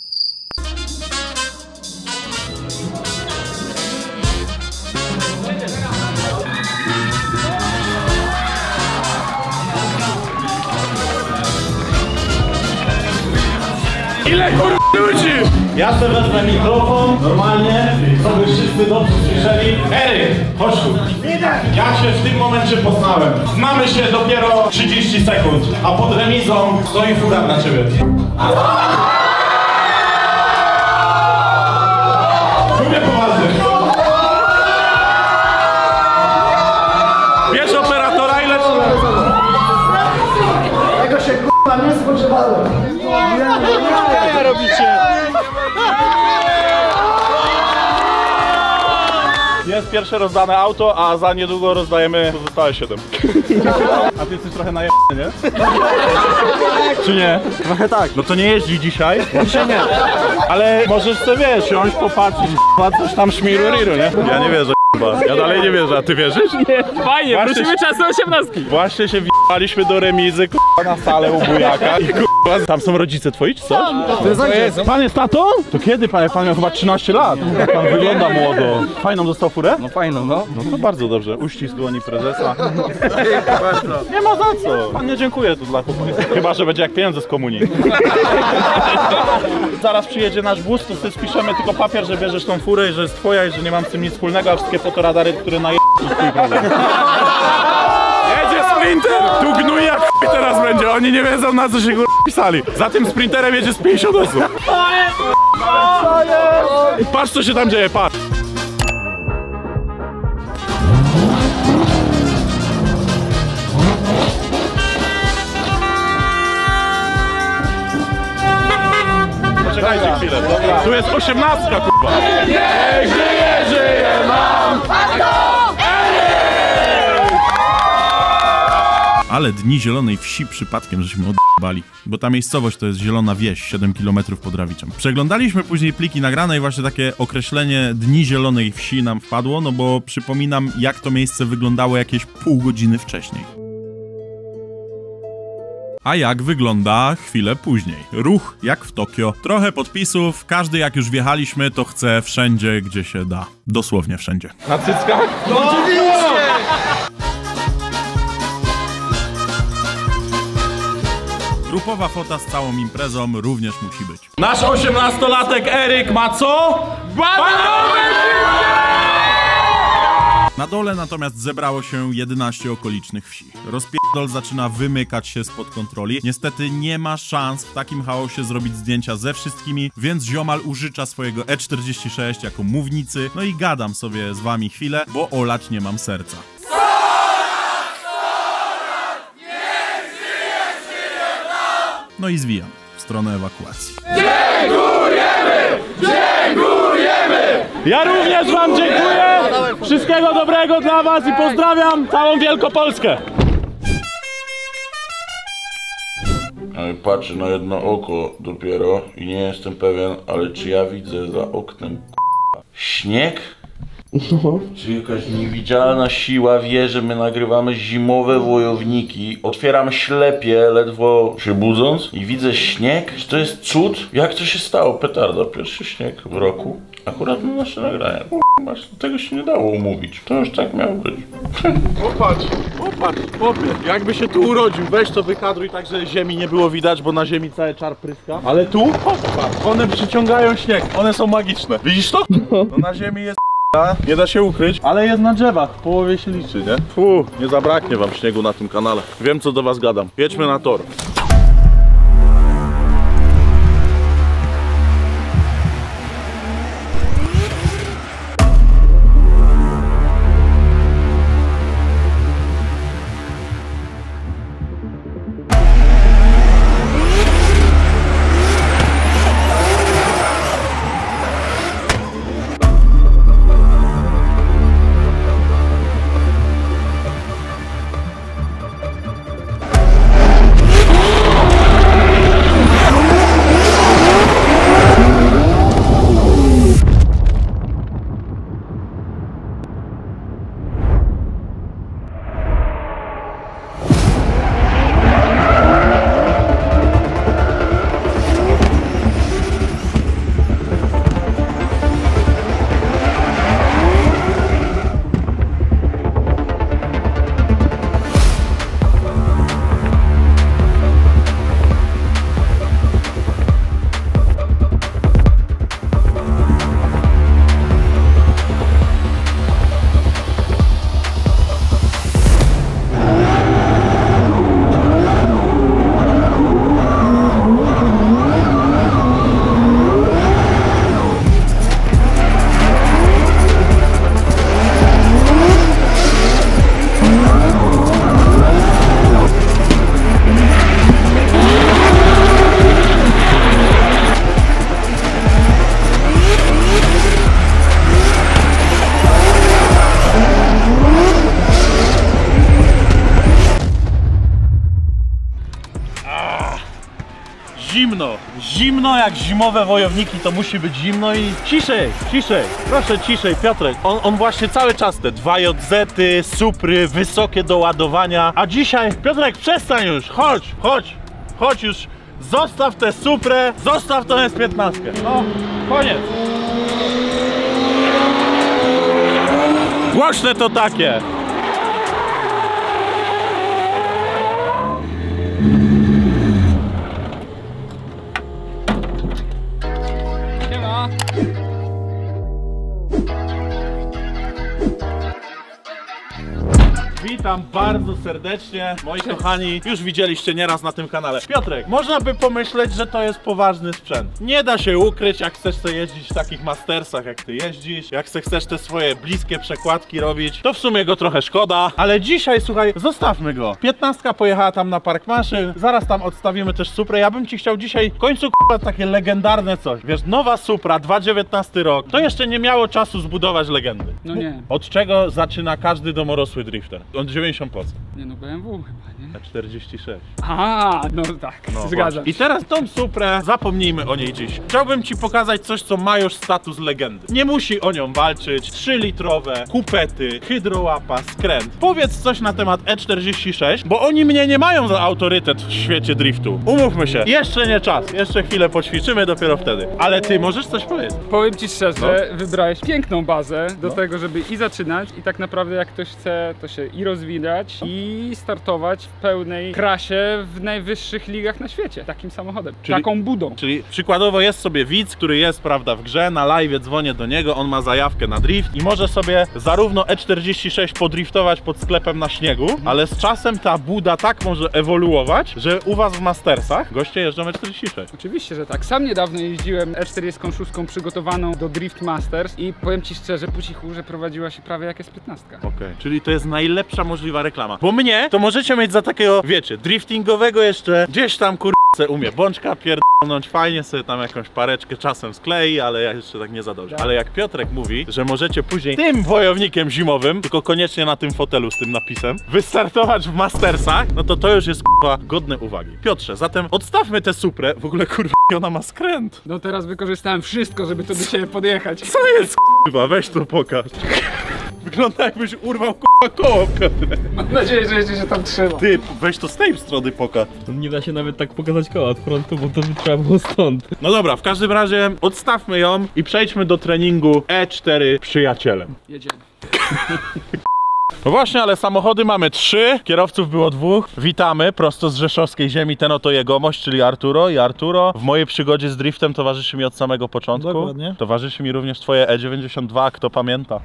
Ile kur... ludzi! Ja sobie wezmę mikrofon, normalnie, co by wszyscy dobrze słyszeli. Eryk, chodź tu. Ja się w tym momencie poznałem. Znamy się dopiero trzydzieści sekund, a pod remizą stoi fura na ciebie. Mówię poważnie. Bierz operatora i lecimy. Tego się k***a nie spodziewałem. Co robicie? jest pierwsze rozdane auto, a za niedługo rozdajemy pozostałe siedem. A ty jesteś trochę najebany, nie? Czy nie? Trochę tak. No to nie jeździ dzisiaj. Dzisiaj nie. Ale możesz sobie, wiesz, siąść, popatrzeć, coś tam szmiru-riru, nie? Ja nie wierzę, ja dalej nie wierzę, a ty wierzysz? Nie, fajnie, Właśnie wrócimy się- czasem osiemnastki. Właśnie się wjechaliśmy do remizy, k***a, na salę u bujaka i k***a, tam są rodzice twoi, czy co? To jest Pan jest tatą? To kiedy pan? Pan miał chyba trzynaście lat. Pan wygląda młodo. Fajną dostał furę? No fajno, no. No to bardzo dobrze. Uścisk dłoni prezesa. Nie ma za co. Pan nie dziękuję tu dla chłopaków. Chyba, że będzie jak pieniądze z komunii. Zaraz przyjedzie nasz bus, to sobie spiszemy tylko papier, że bierzesz tą furę i że jest twoja i że nie mam z tym nic wspólnego, a wszystkie fotoradary, które naje... Jedzie sprinter! Tu gnuje jak chuj teraz będzie, oni nie wiedzą na co się gór pisali. Za tym sprinterem jedzie z pięćdziesiąt osób. Patrz co się tam dzieje, patrz. Poczekajcie chwilę, tu jest osiemnastka, kurwa. Niech żyje, żyje nam! Ale dni Zielonej Wsi przypadkiem żeśmy odbali, bo ta miejscowość to jest Zielona Wieś, siedem kilometrów pod Rawiczem. Przeglądaliśmy później pliki nagrane i właśnie takie określenie Dni Zielonej Wsi nam wpadło, no bo przypominam, jak to miejsce wyglądało jakieś pół godziny wcześniej. A jak wygląda chwilę później? Ruch jak w Tokio. Trochę podpisów, każdy jak już wjechaliśmy, to chce wszędzie, gdzie się da. Dosłownie wszędzie. Na cyckach? No oczywiście! Grupowa fota z całą imprezą również musi być. Nasz osiemnastolatek Eryk ma co? Balowy! Na dole natomiast zebrało się jedenaście okolicznych wsi. Rozpierdol zaczyna wymykać się spod kontroli. Niestety nie ma szans w takim chaosie zrobić zdjęcia ze wszystkimi, więc ziomal użycza swojego E czterdzieści sześć jako mównicy. No i gadam sobie z wami chwilę, bo olać nie mam serca. No i zwijam w stronę ewakuacji. Dziękujemy! Dziękujemy! Ja również wam dziękuję! Wszystkiego dobrego dla was i pozdrawiam całą Wielkopolskę! Ale patrzę na jedno oko dopiero i nie jestem pewien, ale czy ja widzę za oknem k***a śnieg? No. Czy jakaś niewidzialna siła wie, że my nagrywamy zimowe wojowniki? Otwieram ślepie, ledwo się budząc i widzę śnieg? Czy to jest cud? Jak to się stało? Petarda, pierwszy śnieg w roku. Akurat na nasze nagrania. Masz, tego się nie dało umówić. To już tak miało być. Popatrz, popatrz, chłopie, jakby się tu urodził. Weź to wykadruj tak, że ziemi nie było widać, bo na ziemi cały czar pryska. Ale tu, popatrz, one przyciągają śnieg, one są magiczne. Widzisz to? No na ziemi jest nie da się ukryć, ale jest na drzewach, w połowie się liczy, nie? Fu, nie zabraknie wam śniegu na tym kanale. Wiem co do was gadam. Jedźmy na tor. zimno. Zimno jak zimowe wojowniki, to musi być zimno i ciszej, ciszej. Proszę ciszej, Piotrek. On, on właśnie cały czas te dwa J Z-y, supry, wysokie do ładowania. A dzisiaj, Piotrek, przestań już, chodź, chodź, chodź już. Zostaw tę suprę, zostaw tą S piętnaście. No, koniec. Głośne to takie. Siema. Witam bardzo serdecznie, moi kochani, już widzieliście nieraz na tym kanale. Piotrek, można by pomyśleć, że to jest poważny sprzęt. Nie da się ukryć, jak chcesz sobie jeździć w takich mastersach, jak ty jeździsz, jak se chcesz te swoje bliskie przekładki robić, to w sumie go trochę szkoda, ale dzisiaj, słuchaj, zostawmy go. piętnastka pojechała tam na park maszyn, zaraz tam odstawimy też Suprę. Ja bym ci chciał dzisiaj w końcu k***a takie legendarne coś. Wiesz, nowa Supra, dwa tysiące dziewiętnasty rok, to jeszcze nie miało czasu zbudować legendy. No nie. Od czego zaczyna każdy domorosły drifter? Od dziewięćdziesiąt procent. Nie no, B M W chyba, nie? czterdzieści sześć. A, no tak, No zgadzam właśnie. I się. teraz tą Suprę, zapomnijmy o niej dziś. Chciałbym ci pokazać coś, co ma już status legendy. Nie musi o nią walczyć. trzylitrowe, kupety, hydrołapa, skręt. Powiedz coś na temat E czterdzieści sześć, bo oni mnie nie mają za autorytet w świecie driftu. Umówmy się, jeszcze nie czas, jeszcze chwilę poćwiczymy, dopiero wtedy. Ale ty możesz coś powiedzieć? Powiem ci szczerze, No. wybrałeś piękną bazę do No. tego, żeby i zaczynać, i tak naprawdę jak ktoś chce, to się i rozwijać, i startować w pełnej krasie w najwyższych ligach na świecie. Takim samochodem, Czyli- taką budą. Czyli przykładowo jest sobie widz, który jest, prawda, w grze, na live dzwonię do niego, on ma zajawkę na drift i może sobie zarówno E czterdzieści sześć podriftować pod sklepem na śniegu, ale z czasem ta buda tak może ewoluować, że u was w Mastersach goście jeżdżą E czterdzieści sześć. Oczywiście, że tak. Sam niedawno jeździłem E czterdzieści sześć przygotowaną do Drift Masters i powiem ci szczerze, po cichu, że prowadziła się prawie jak S piętnaście. Okej, czyli to jest najlepsza możliwa reklama. Bo mnie to możecie mieć za takiego, wiecie, driftingowego jeszcze gdzieś tam kur... umie bączka pierdolnąć, fajnie sobie tam jakąś pareczkę czasem sklei, ale ja jeszcze tak nie za dobrze. Ale jak Piotrek mówi, że możecie później tym wojownikiem zimowym, tylko koniecznie na tym fotelu z tym napisem, wystartować w Mastersach, no to to już jest kurwa godne uwagi. Piotrze, zatem odstawmy tę Suprę, w ogóle kurwa ona ma skręt. No teraz wykorzystałem wszystko, żeby to do ciebie podjechać. Co jest kurwa, weź to pokaż. Wygląda jakbyś urwał kurwa koło w kadrze. Mam nadzieję, że jeszcze się tam trzyma. Ty, weź to z tej strony pokaż. Nie da się nawet tak pokazać koła od frontu, bo to by trzeba było stąd. No dobra, w każdym razie odstawmy ją i przejdźmy do treningu E cztery przyjacielem. Jedziemy. No właśnie, ale samochody mamy trzy, kierowców było dwóch. Witamy prosto z rzeszowskiej ziemi, ten oto jegomość, czyli Arturo i Arturo. W mojej przygodzie z driftem towarzyszy mi od samego początku. Dokładnie. Towarzyszy mi również twoje E dziewięćdziesiąt dwa, kto pamięta.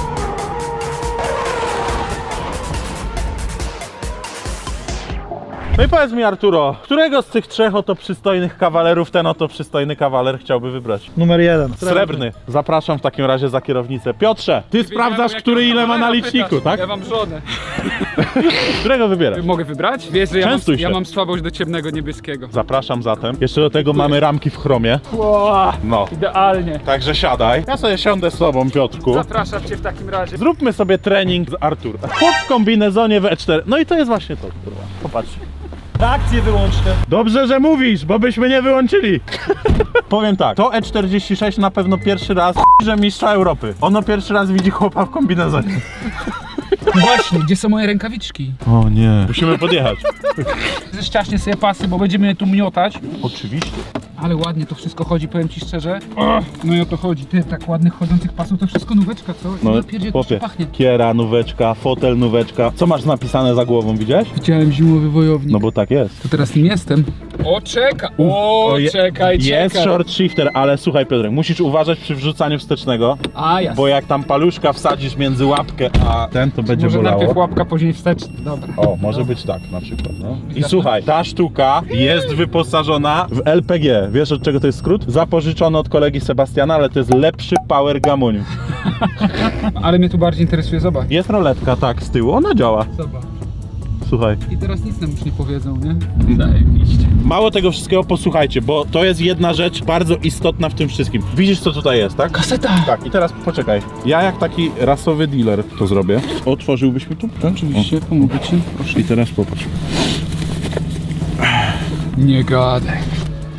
No i powiedz mi, Arturo, którego z tych trzech oto przystojnych kawalerów ten oto przystojny kawaler chciałby wybrać? Numer jeden. Srebrny. Zapraszam w takim razie za kierownicę. Piotrze, ty sprawdzasz, Jak który ja ile ma na mam liczniku, pytasz. tak? Ja mam żonę. Którego wybierasz? Mogę wybrać? Wiesz, że ja mam, Częstuj się. ja mam słabość do ciemnego niebieskiego. Zapraszam zatem. Jeszcze do tego mamy ramki w chromie. Wow, No. idealnie. Także siadaj. Ja sobie siądę z tobą, Piotrku. Zapraszam cię w takim razie. Zróbmy sobie trening z Arturem. Chłop w kombinezonie w E cztery. No i to jest właśnie to, kurwa. Popatrzcie. Akcje wyłączne. Dobrze, że mówisz, bo byśmy nie wyłączyli. Powiem tak, to E czterdzieści sześć na pewno pierwszy raz że mistrza Europy. Ono pierwszy raz widzi chłopa w kombinezonie. No właśnie, gdzie są moje rękawiczki? O nie. Musimy podjechać. Zeszczaśnie sobie pasy, bo będziemy je tu miotać. Oczywiście. Ale ładnie to wszystko chodzi, powiem ci szczerze. No i o to chodzi, ty, tak ładnych chodzących pasów, to wszystko nóweczka, co? No, No pierdzie, to chłopie, pachnie. kiera, nóweczka, fotel, nóweczka. Co masz napisane za głową, widziałeś? Widziałem zimowy wojownik. No bo tak jest. To teraz nim jestem. O, czeka! O, O, je- czekaj, Jest czekaj. short shifter, ale słuchaj, Piotrek, musisz uważać przy wrzucaniu wstecznego, A, jasne. bo jak tam paluszka wsadzisz między łapkę a ten, to będzie Może najpierw bolało. łapka, później wstecz. Dobra. O, może być tak na przykład, no. I słuchaj, ta sztuka jest wyposażona w L P G. Wiesz, od czego to jest skrót? Zapożyczony od kolegi Sebastiana, ale to jest lepszy power gamoniu. Ale mnie tu bardziej interesuje, zobacz. Jest roletka, tak, z tyłu, ona działa. Zobacz. Słuchaj. I teraz nic nam już nie powiedzą, nie? Zajebiście. Mało tego wszystkiego, posłuchajcie, bo to jest jedna rzecz bardzo istotna w tym wszystkim. Widzisz, co tutaj jest, tak? Kaseta! Tak, i teraz poczekaj. Ja jak taki rasowy dealer to zrobię. Otworzyłbyś mi tu? Oczywiście, pomogę ci. Proszę. I teraz popatrz. Nie gadaj.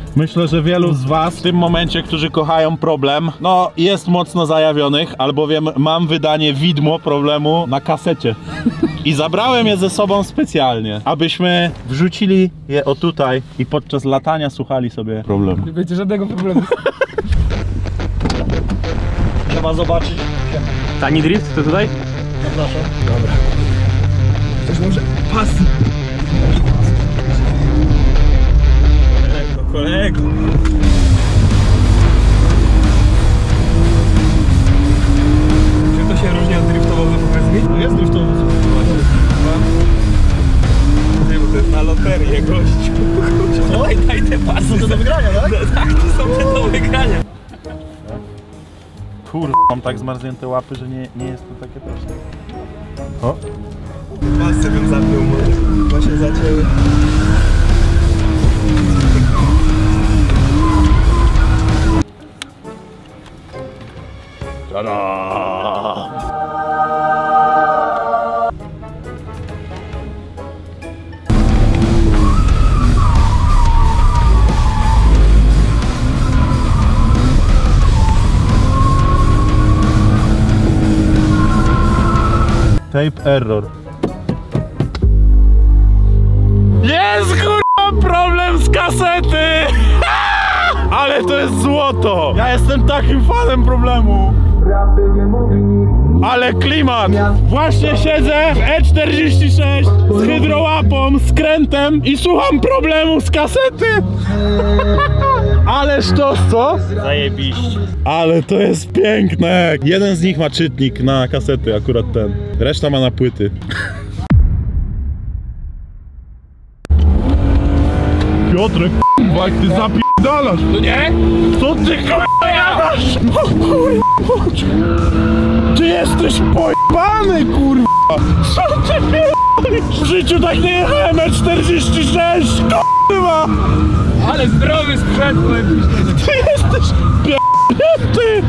Myślę, że wielu z was w tym momencie, którzy kochają problem, no jest mocno zajawionych, albowiem mam wydanie widmo problemu na kasecie. I zabrałem je ze sobą specjalnie, abyśmy wrzucili je o tutaj i podczas latania słuchali sobie problemu. Nie będzie żadnego problemu. Trzeba zobaczyć. Tani drift, to tutaj? Zapraszam. Dobra. Coś może pas. Kolego, kolego. Czy to się różni od driftowozu, powiedz mi? No jest driftowoz. Nie, bo to jest na loterię, gościu. Co? Daj, daj te pasy. Są to do wygrania, tak? Tak, to są te do wygrania. Kurwa, mam tak zmarznięte łapy, że nie, nie jest to takie proste. O. Pasy bym zapiął, może. Właśnie zacięły. Tape error. Jest kurwa problem z kasety! Ale to jest złoto! Ja jestem takim fanem problemu! Ale klimat! Właśnie siedzę w E czterdzieści sześć z hydrołapą, skrętem i słucham problemu z kasety! Ależ to co? Zajebiście. Ale to jest piękne! Jeden z nich ma czytnik na kasety, akurat ten. Reszta ma na płyty. Piotrek, k***wa, jak ty zapierdalasz! No nie? Co ty k***wa jadasz? O kurwa! Ty jesteś pojebany, kurwa! Co ty pierdolisz? W życiu tak nie jechałem E czterdzieści sześć, kurwa! Ale zdrowy sprzęt, powiem ci. Ty jesteś pierdolnięty!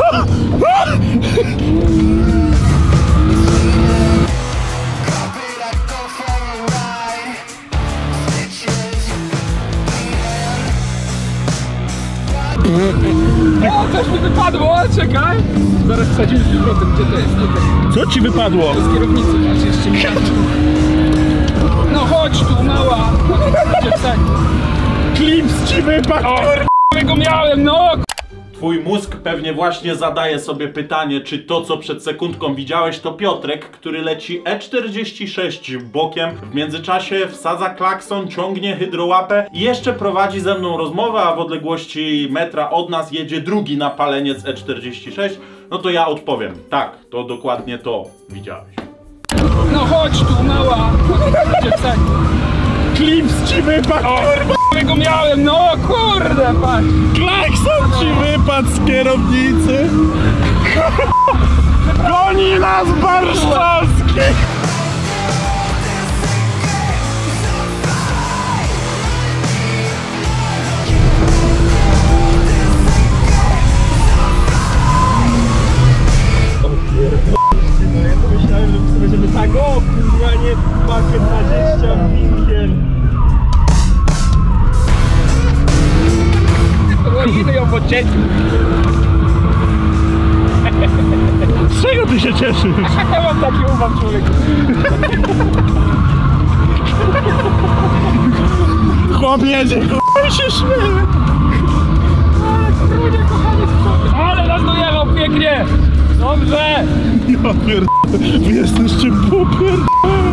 O, coś mi wypadło, czekaj! Zaraz wsadzimy z powrotem, gdzie to jest? Tutaj. Co ci wypadło? Z kierownicy, patrz, jeszcze mi tam. No chodź tu, mała! Gdzie wsadzić? Klips ci wypadł! O, którego miałem, no! Twój mózg pewnie właśnie zadaje sobie pytanie, czy to, co przed sekundką widziałeś, to Piotrek, który leci E czterdzieści sześć bokiem, w międzyczasie wsadza klakson, ciągnie hydrołapę i jeszcze prowadzi ze mną rozmowę, a w odległości metra od nas jedzie drugi napaleniec E czterdzieści sześć. No to ja odpowiem, tak, to dokładnie to widziałeś. No chodź tu, mała! Gdzie wsadzić? Klips ci wypadł! O, którego miałem, no kurde, patrz! Klakson ci wypadł z kierownicy! Goni nas Barszczowski! Myślałem, że będziemy tak, o kurwa, nie pakiet dwadzieścia winkiel. Idę ją pocieć. Z czego ty się cieszysz? Ja mam taki uwam, człowieku. Chłop jedzie, k***a się śmieje. Ale nas dojechał pięknie. Dobrze. Ja pierd... Wy jesteście popierd...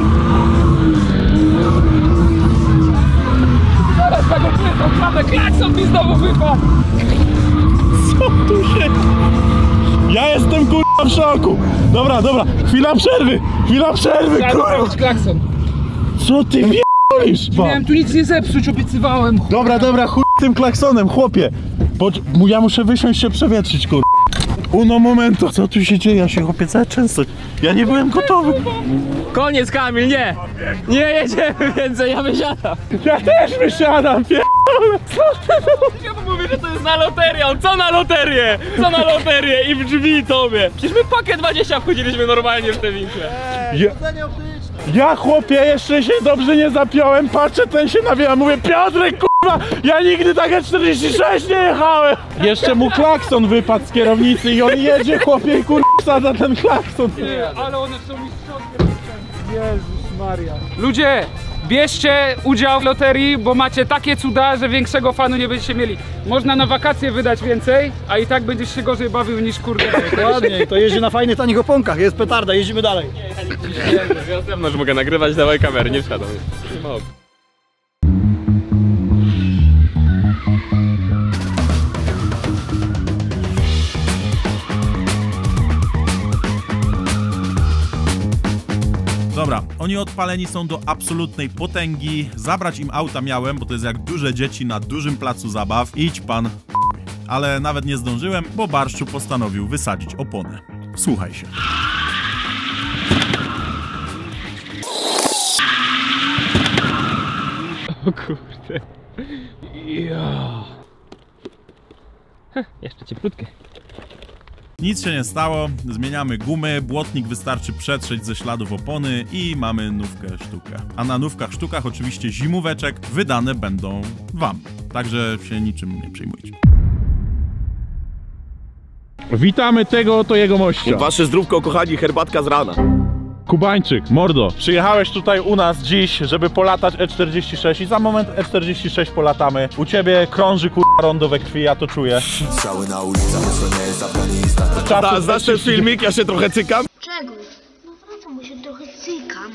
Zaraz tak odkrytą klamę, klakson mi znowu wypadł. Co tu się... Ja jestem kurwa w szoku. Dobra, dobra, chwila przerwy. Chwila przerwy, kurwa. Klakson. Co ty pierdolisz? Miałem tu nic nie zepsuć, obiecywałem. Dobra, dobra, chuj tym klaksonem, chłopie. Bo ja muszę wysiąść się przewietrzyć, kurwa. Uno momento, co tu się dzieje? Ja się chłopie cały często. Ja nie byłem gotowy. Koniec, Kamil, nie! Nie jedziemy więcej, ja wysiadam. Ja też wysiadam, pierdolę. Co ty tu? Ja mu mówię, że to jest na loterię, on co na loterię? Co na loterię i w drzwi tobie. Przecież my pakiet dwadzieścia wchodziliśmy normalnie w te winkle. Ja, ja chłopie jeszcze się dobrze nie zapiąłem, patrzę, ten się nawija, mówię Piotrek, Ja nigdy tak E czterdzieści sześć nie jechałem! Jeszcze mu klakson wypadł z kierownicy i on jedzie, chłopie, i kur... wsadza ten klakson. Nie, ale one są mistrzowskie. Jezus Maria. Ludzie, bierzcie udział w loterii, bo macie takie cuda, że większego fanu nie będziecie mieli. Można na wakacje wydać więcej, a i tak będziesz się gorzej bawił niż kurde. Dokładnie, to jeździ na fajnych, tanich oponkach, jest petarda, jeździmy dalej. Nie, ja z zewnątrz mogę nagrywać, dawaj kamery, nie wsiadam. Nie mogę. Dobra, oni odpaleni są do absolutnej potęgi. Zabrać im auta miałem, bo to jest jak duże dzieci na dużym placu zabaw. Idź pan. Ale nawet nie zdążyłem, bo Barszczu postanowił wysadzić opony. Słuchaj się. O kurde. Ja. Jeszcze cieplutkie. Nic się nie stało, zmieniamy gumy, błotnik wystarczy przetrzeć ze śladów opony i mamy nówkę sztukę. A na nówkach sztukach oczywiście zimóweczek wydane będą wam. Także się niczym nie przejmujcie. Witamy tego oto jego mościa. Wasze zdrówko, kochani, herbatka z rana. Kubańczyk, mordo. Przyjechałeś tutaj u nas dziś, żeby polatać E czterdzieści sześć i za moment E czterdzieści sześć polatamy. U ciebie krąży kurwa rondo we krwi, ja to czuję. Strzały na ulicach, to nie jest Afganistan. Da, znasz ten filmik? Ja się trochę cykam. Czego? No wracam, bo się trochę cykam.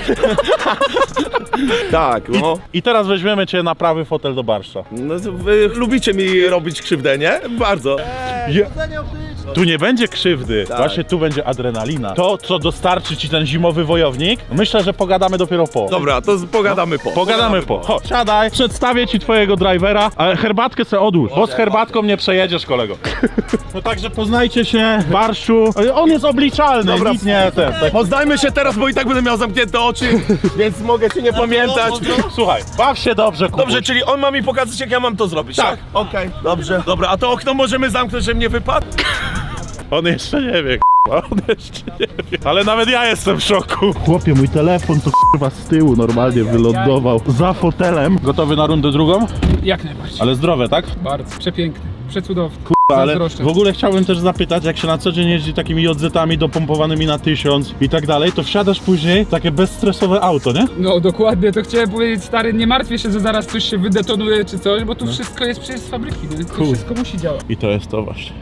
Tak, no. I teraz weźmiemy cię na prawy fotel do Barszcza. No wy lubicie mi robić krzywdę, nie? Bardzo. Je... Tu nie będzie krzywdy, tak. Właśnie tu będzie adrenalina. To, co dostarczy ci ten zimowy wojownik, myślę, że pogadamy dopiero po. Dobra, to pogadamy po. Pogadamy po. Chodź, siadaj, przedstawię ci twojego drivera, ale herbatkę sobie odłóż, bo z herbatką nie przejedziesz, kolego. No także poznajcie się, Barszczu. On jest obliczalny, Dobra, nic nie ten. Tak. Poznajmy się teraz, bo i tak będę miał zamknięte oczy, więc mogę cię nie pamiętać. Słuchaj, baw się dobrze, Kubuś. Dobrze, czyli on ma mi pokazać, jak ja mam to zrobić, tak? Tak. Okej, okay, dobrze. Dobra, a to okno możemy zamknąć, żeby nie wypadł? On jeszcze nie wie, k***a, on jeszcze nie wie. Ale nawet ja jestem w szoku. Chłopie, mój telefon to k***a z tyłu normalnie wylądował. Za fotelem. Gotowy na rundę drugą? Jak najbardziej. Ale zdrowe, tak? Bardzo. Przepiękny. Przecudowny. K***a, ale w ogóle chciałbym też zapytać, jak się na co dzień jeździ takimi jodzetami dopompowanymi na tysiąc i tak dalej, to wsiadasz później w takie bezstresowe auto, nie? No dokładnie, to chciałem powiedzieć, stary, nie martwię się, że zaraz coś się wydetonuje czy coś, bo tu no. wszystko jest przecież z fabryki, więc to wszystko musi działać. I to jest to właśnie.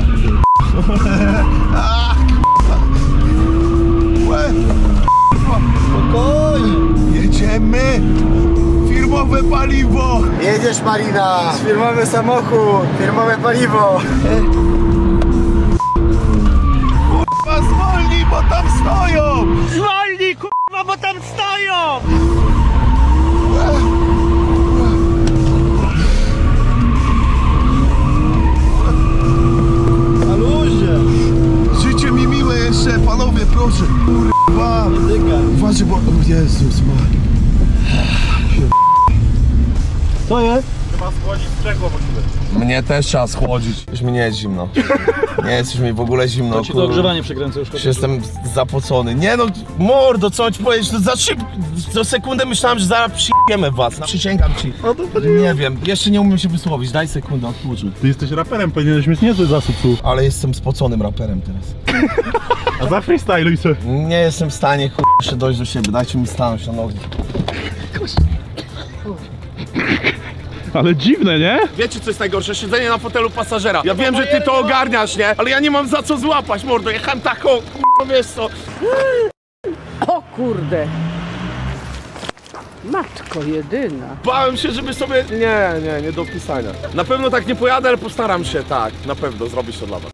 Spokojnie, jedziemy. Firmowe paliwo. Jedziesz, Marina. Firmowy samochód, firmowe paliwo. Kurwa, zwolnij, bo tam stoją. Zwolnij, kurwa, bo tam stoją. Na luzie. Życie mi miłe jeszcze, panowie, proszę. Kurwa. Uważaj, bo... O Jezus, Maria. Co jest? Chyba schłodzić sprzęgło musimy. Mnie też trzeba schłodzić. Już mi nie jest zimno. Nie jest już mi w ogóle zimno. To ci to ogrzewanie przekręcę już. Już jestem zapocony. Nie no, mordo, co mam ci powiedzieć? No za szybko, za sekundę myślałem, że zaraz przyjmiemy was. No, przysięgam ci. Nie wiem, jeszcze nie umiem się wysłowić. Daj sekundę, odpocznę. Ty jesteś raperem, powinieneś mieć niezły zasób słów. Ale jestem spoconym raperem teraz. A za freestyluj se. Nie jestem w stanie, ch... jeszcze dojść do siebie. Dajcie mi stanąć na nogi. Ale dziwne, nie? Wiecie, co jest najgorsze? Siedzenie na fotelu pasażera. Ja wiem, że ty to ogarniasz, nie? Ale ja nie mam za co złapać, mordo. Jechałem taką, k***a, wiesz co? O kurde. Matko jedyna. Bałem się, żeby sobie... Nie, nie, nie do pisania. Na pewno tak nie pojadę, ale postaram się, tak. Na pewno zrobić to dla was.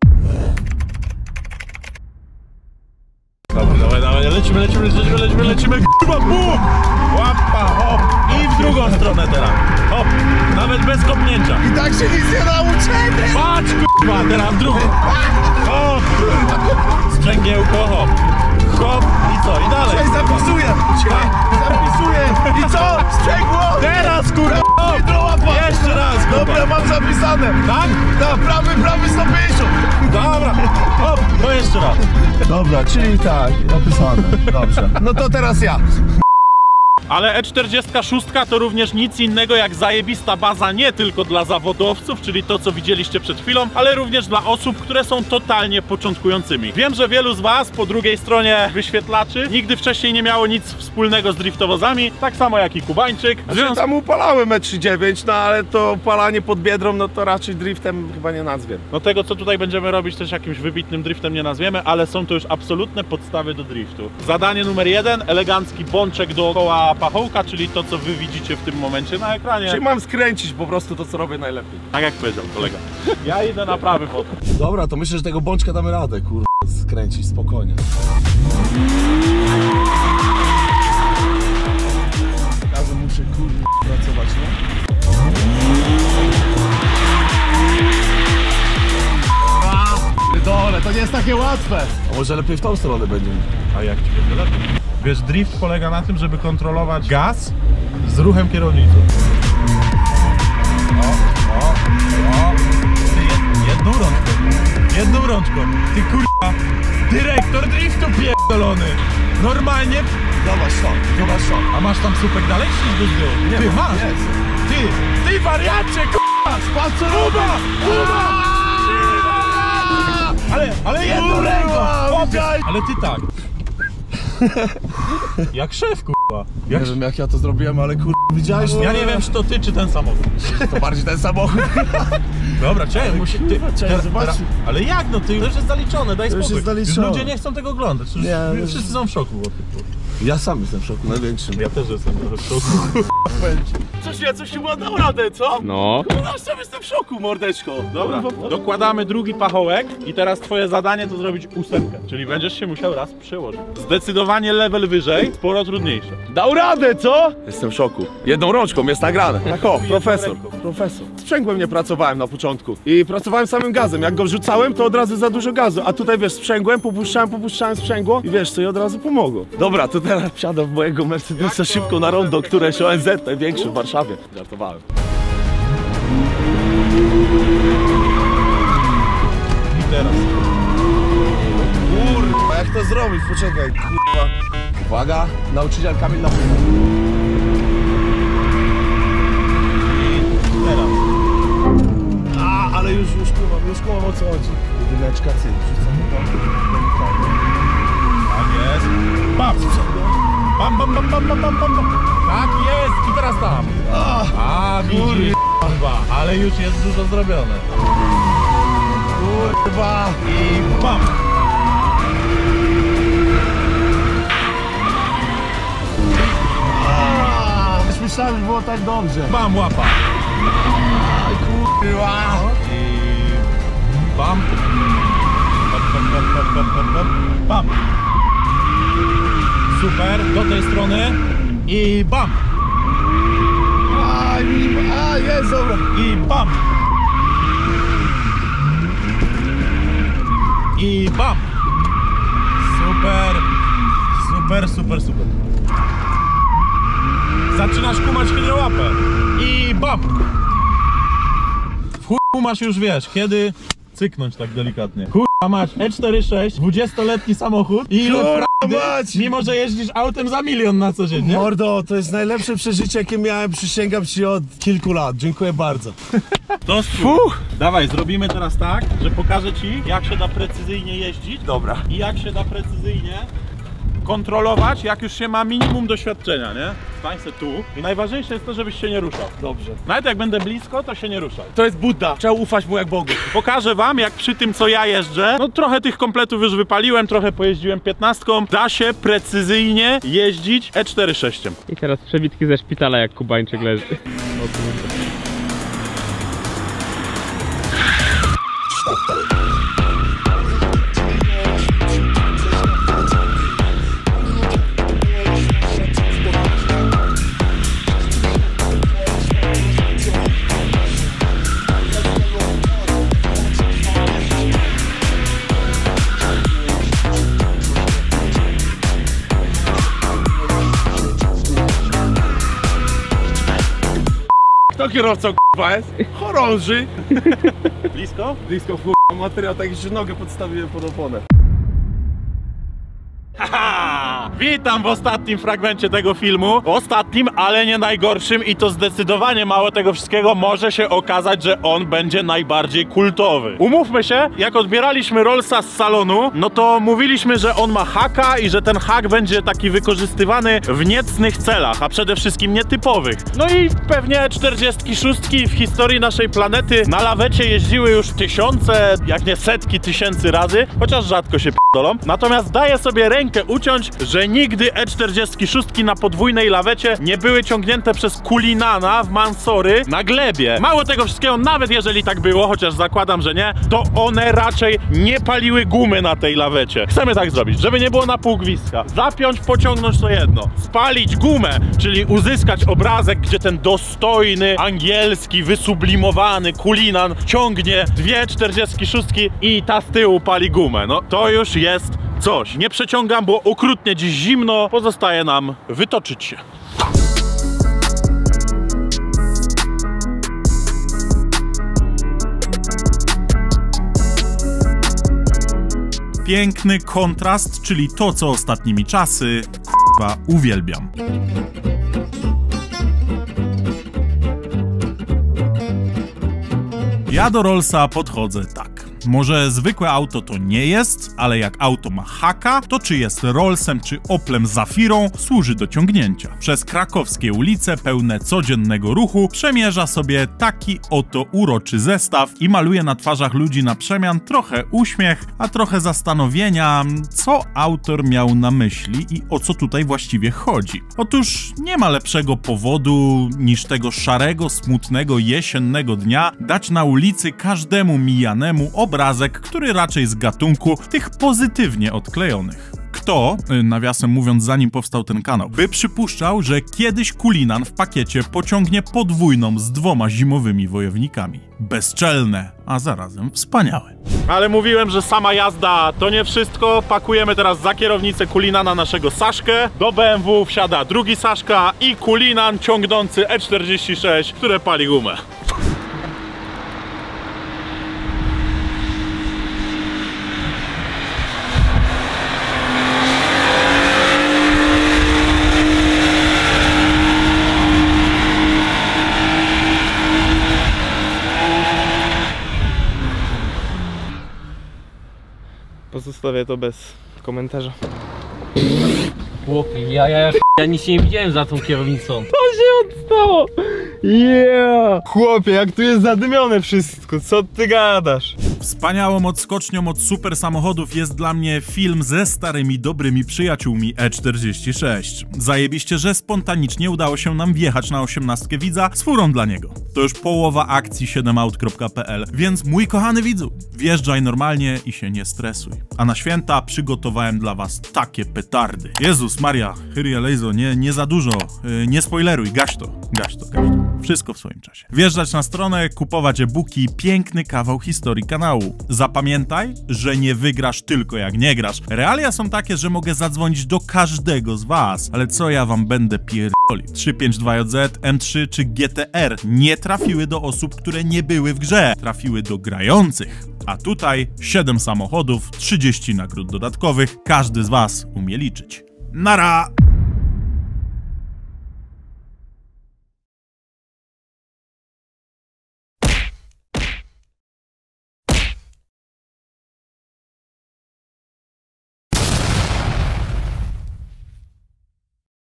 Dawaj, dawaj, dawaj, lecimy, lecimy, lecimy, lecimy, lecimy, k***a, bum! Łapa, hop! I w drugą stronę teraz. Hop! Nawet bez kopnięcia. I tak się nic nie nauczymy! Patrz, k***a, teraz w drugą. Hop! Sprzęgiełko, hop! Hop! I co? I dalej. Cześć, zapisuję! Zapisuję! I co? Sprzęgło! Teraz, kurwa! Jeszcze raz, kurwa. Dobra, mam zapisane! Tak? Tak, prawy, prawy sto pięćdziesiąt! Dobra! Hop! To jeszcze raz. Dobra, czyli tak, napisane. Dobrze. No to teraz ja. Ale E czterdzieści sześć to również nic innego jak zajebista baza nie tylko dla zawodowców, czyli to co widzieliście przed chwilą, ale również dla osób, które są totalnie początkującymi. Wiem, że wielu z was po drugiej stronie wyświetlaczy nigdy wcześniej nie miało nic wspólnego z driftowozami, tak samo jak i Kubańczyk. Znaczy, tam upalałem E trzy dziewięć, no ale to upalanie pod Biedrą, no to raczej driftem chyba nie nazwę. No tego co tutaj będziemy robić też jakimś wybitnym driftem nie nazwiemy, ale są to już absolutne podstawy do driftu. Zadanie numer jeden, elegancki bączek dookoła pachołka, czyli to co wy widzicie w tym momencie na ekranie. Czyli mam skręcić po prostu to co robię najlepiej. Tak jak powiedział kolega. Ja idę na prawy fotel. Dobra, to myślę, że tego bączka damy radę, kurwa, skręcić spokojnie. Każdy muszę, kurwa, pracować, nie? Dole, to nie jest takie łatwe. A może lepiej w tą stronę będzie? A jak ci będzie lepiej? Wiesz, drift polega na tym, żeby kontrolować gaz z ruchem kierownicą. O, o, o. Ty jed, jedną rączką. Jedną rączką. Ty kurwa, dyrektor driftu pierdolony. Normalnie. Zobacz to, zobacz to. A masz tam słupek dalej, czy go zdjął? Nie Ty ma, masz. Jest. Ty, ty wariacie, kurwa. Spaceruba, kurwa. Ale, ale jedną ręką! Ale ty tak. Jak szef, kurwa. Jak... Nie wiem jak ja to zrobiłem, ale kurwa, widziałeś? Ja nie wiem, czy to ty, czy ten samochód. To bardziej ten samochód. Dobra, czekaj, musi ty... Czekaj, zobacz. Ale jak no, ty już jest zaliczone, daj spokój. Już jest zaliczone. Ludzie nie chcą tego oglądać. Już, Nie, już wszyscy są w szoku. Ja sam jestem w szoku, największym. Ja też jestem trochę w szoku. Coś ja coś chyba dał radę, co? No. Ja sam jestem w szoku, mordeczko. Dobra, dokładamy drugi pachołek i teraz twoje zadanie to zrobić ósemkę. Czyli będziesz się musiał raz przełożyć. Zdecydowanie level wyżej, sporo trudniejsze. Dał radę, co? Jestem w szoku. Jedną rączką jest nagrane. Tak o, profesor. Profesor. Sprzęgłem nie pracowałem na początku. I pracowałem samym gazem. Jak go wrzucałem, to od razu za dużo gazu. A tutaj wiesz, sprzęgłem, popuszczałem, popuszczałem sprzęgło i wiesz co, i od razu pomogło. Dobra, to teraz wsiadam w mojego Mercedesa szybko na rondo, które jest O N Z, największy w Warszawie. Żartowałem. I teraz. Kurwa, jak to zrobić? Poczekaj, kurwa. Uwaga, nauczyciel Kamil na... I teraz. A, ale już, już kumam, już kumam o co chodzi. Jedyneczka, cyk, wrzucamy to. Tak jest. Bam! Bam, bam, bam, bam, bam, bam, bam. Tak jest! I teraz tam. A, widzisz, kurwa, ale już jest dużo zrobione. Kurwa! I bam! Już myślałem, że było tak dobrze. Bam, łapa! Aj, kurwa! I bam! Bam, bam, bam, bam, bam, bam, bam. Bam! Super, do tej strony i bam! A, a jest, dobra. I bam! I bam! Super! Super, super, super. Zaczynasz kumać hydrołapę. I bam! W chuj masz już wiesz, kiedy cyknąć tak delikatnie. Kurwa masz E czterdzieści sześć, dwudziestoletni samochód i ile frajdy, mimo że jeździsz autem za milion na co dzień, nie? Mordo, to jest najlepsze przeżycie, jakie miałem, przysięgam ci od kilku lat. Dziękuję bardzo. To Fuh. Dawaj, zrobimy teraz tak, że pokażę ci, jak się da precyzyjnie jeździć. Dobra. I jak się da precyzyjnie kontrolować, jak już się ma minimum doświadczenia, nie? Stań se tu. I najważniejsze jest to, żebyś się nie ruszał. Dobrze. Nawet jak będę blisko, to się nie ruszaj. To jest Budda, trzeba ufać mu jak Bogu. Pokażę wam, jak przy tym, co ja jeżdżę, no trochę tych kompletów już wypaliłem, trochę pojeździłem piętnastką, da się precyzyjnie jeździć E czterdzieści sześć. I teraz przebitki ze szpitala, jak Kubańczyk leży. Kto kierowcą k***a jest? Chorąży. Blisko? Blisko w k***a materiał, tak że nogę podstawiłem pod oponę. Haha! Witam w ostatnim fragmencie tego filmu. Ostatnim, ale nie najgorszym i to zdecydowanie mało tego wszystkiego może się okazać, że on będzie najbardziej kultowy. Umówmy się, jak odbieraliśmy Rollsa z salonu, no to mówiliśmy, że on ma haka i że ten hak będzie taki wykorzystywany w niecnych celach, a przede wszystkim nietypowych. No i pewnie czterdziestki szóstki w historii naszej planety na lawecie jeździły już tysiące, jak nie setki tysięcy razy, chociaż rzadko się p***dolą. Natomiast daję sobie rękę uciąć, że nigdy E czterdzieści sześć na podwójnej lawecie nie były ciągnięte przez Culinana w Mansory na glebie. Mało tego wszystkiego, nawet jeżeli tak było, chociaż zakładam, że nie, to one raczej nie paliły gumy na tej lawecie. Chcemy tak zrobić, żeby nie było na pół gwizdka. Zapiąć, pociągnąć to jedno. Spalić gumę, czyli uzyskać obrazek, gdzie ten dostojny, angielski, wysublimowany Culinan ciągnie dwie czterdziestki szóstki i ta z tyłu pali gumę. No to już jest coś. Nie przeciągam, bo okrutnie dziś zimno. Pozostaje nam wytoczyć się. Piękny kontrast, czyli to, co ostatnimi czasy k***a uwielbiam. Ja do Rollsa podchodzę tak. Może zwykłe auto to nie jest, ale jak auto ma haka, to czy jest Rollsem czy Oplem Zafirą, służy do ciągnięcia. Przez krakowskie ulice pełne codziennego ruchu przemierza sobie taki oto uroczy zestaw i maluje na twarzach ludzi na przemian trochę uśmiech, a trochę zastanowienia, co autor miał na myśli i o co tutaj właściwie chodzi. Otóż nie ma lepszego powodu niż tego szarego, smutnego, jesiennego dnia dać na ulicy każdemu mijanemu obrazek, który raczej z gatunku tych pozytywnie odklejonych. Kto, nawiasem mówiąc, zanim powstał ten kanał, by przypuszczał, że kiedyś Culinan w pakiecie pociągnie podwójną z dwoma zimowymi wojownikami. Bezczelne, a zarazem wspaniałe. Ale mówiłem, że sama jazda to nie wszystko. Pakujemy teraz za kierownicę Culinana naszego Saszkę. Do B M W wsiada drugi Saszka i Culinan ciągnący E czterdzieści sześć, które pali gumę. Pozostawię to bez komentarza. Chłopie, ja, ja, ja nic nie widziałem za tą kierownicą. To się odstało! Yeah! Chłopie, jak tu jest zadymione wszystko, co ty gadasz? Wspaniałą odskocznią od super samochodów jest dla mnie film ze starymi, dobrymi przyjaciółmi E czterdzieści sześć. Zajebiście, że spontanicznie udało się nam wjechać na osiemnastkę widza z furą dla niego. To już połowa akcji siedem aut kropka p l, więc mój kochany widzu, wjeżdżaj normalnie i się nie stresuj. A na święta przygotowałem dla was takie petardy. Jezus Maria, Hyrie Lejzo, nie, nie za dużo, yy, nie spoileruj, gaś to, gaś to, gaś to. Wszystko w swoim czasie. Wjeżdżać na stronę, kupować e-booki, piękny kawał historii kanału. Zapamiętaj, że nie wygrasz tylko jak nie grasz. Realia są takie, że mogę zadzwonić do każdego z was, ale co ja wam będę pierdolił? trzysta pięćdziesiąt dwa J Z, M trzy czy G T R nie trafiły do osób, które nie były w grze. Trafiły do grających. A tutaj siedem samochodów, trzydzieści nagród dodatkowych. Każdy z was umie liczyć. Nara!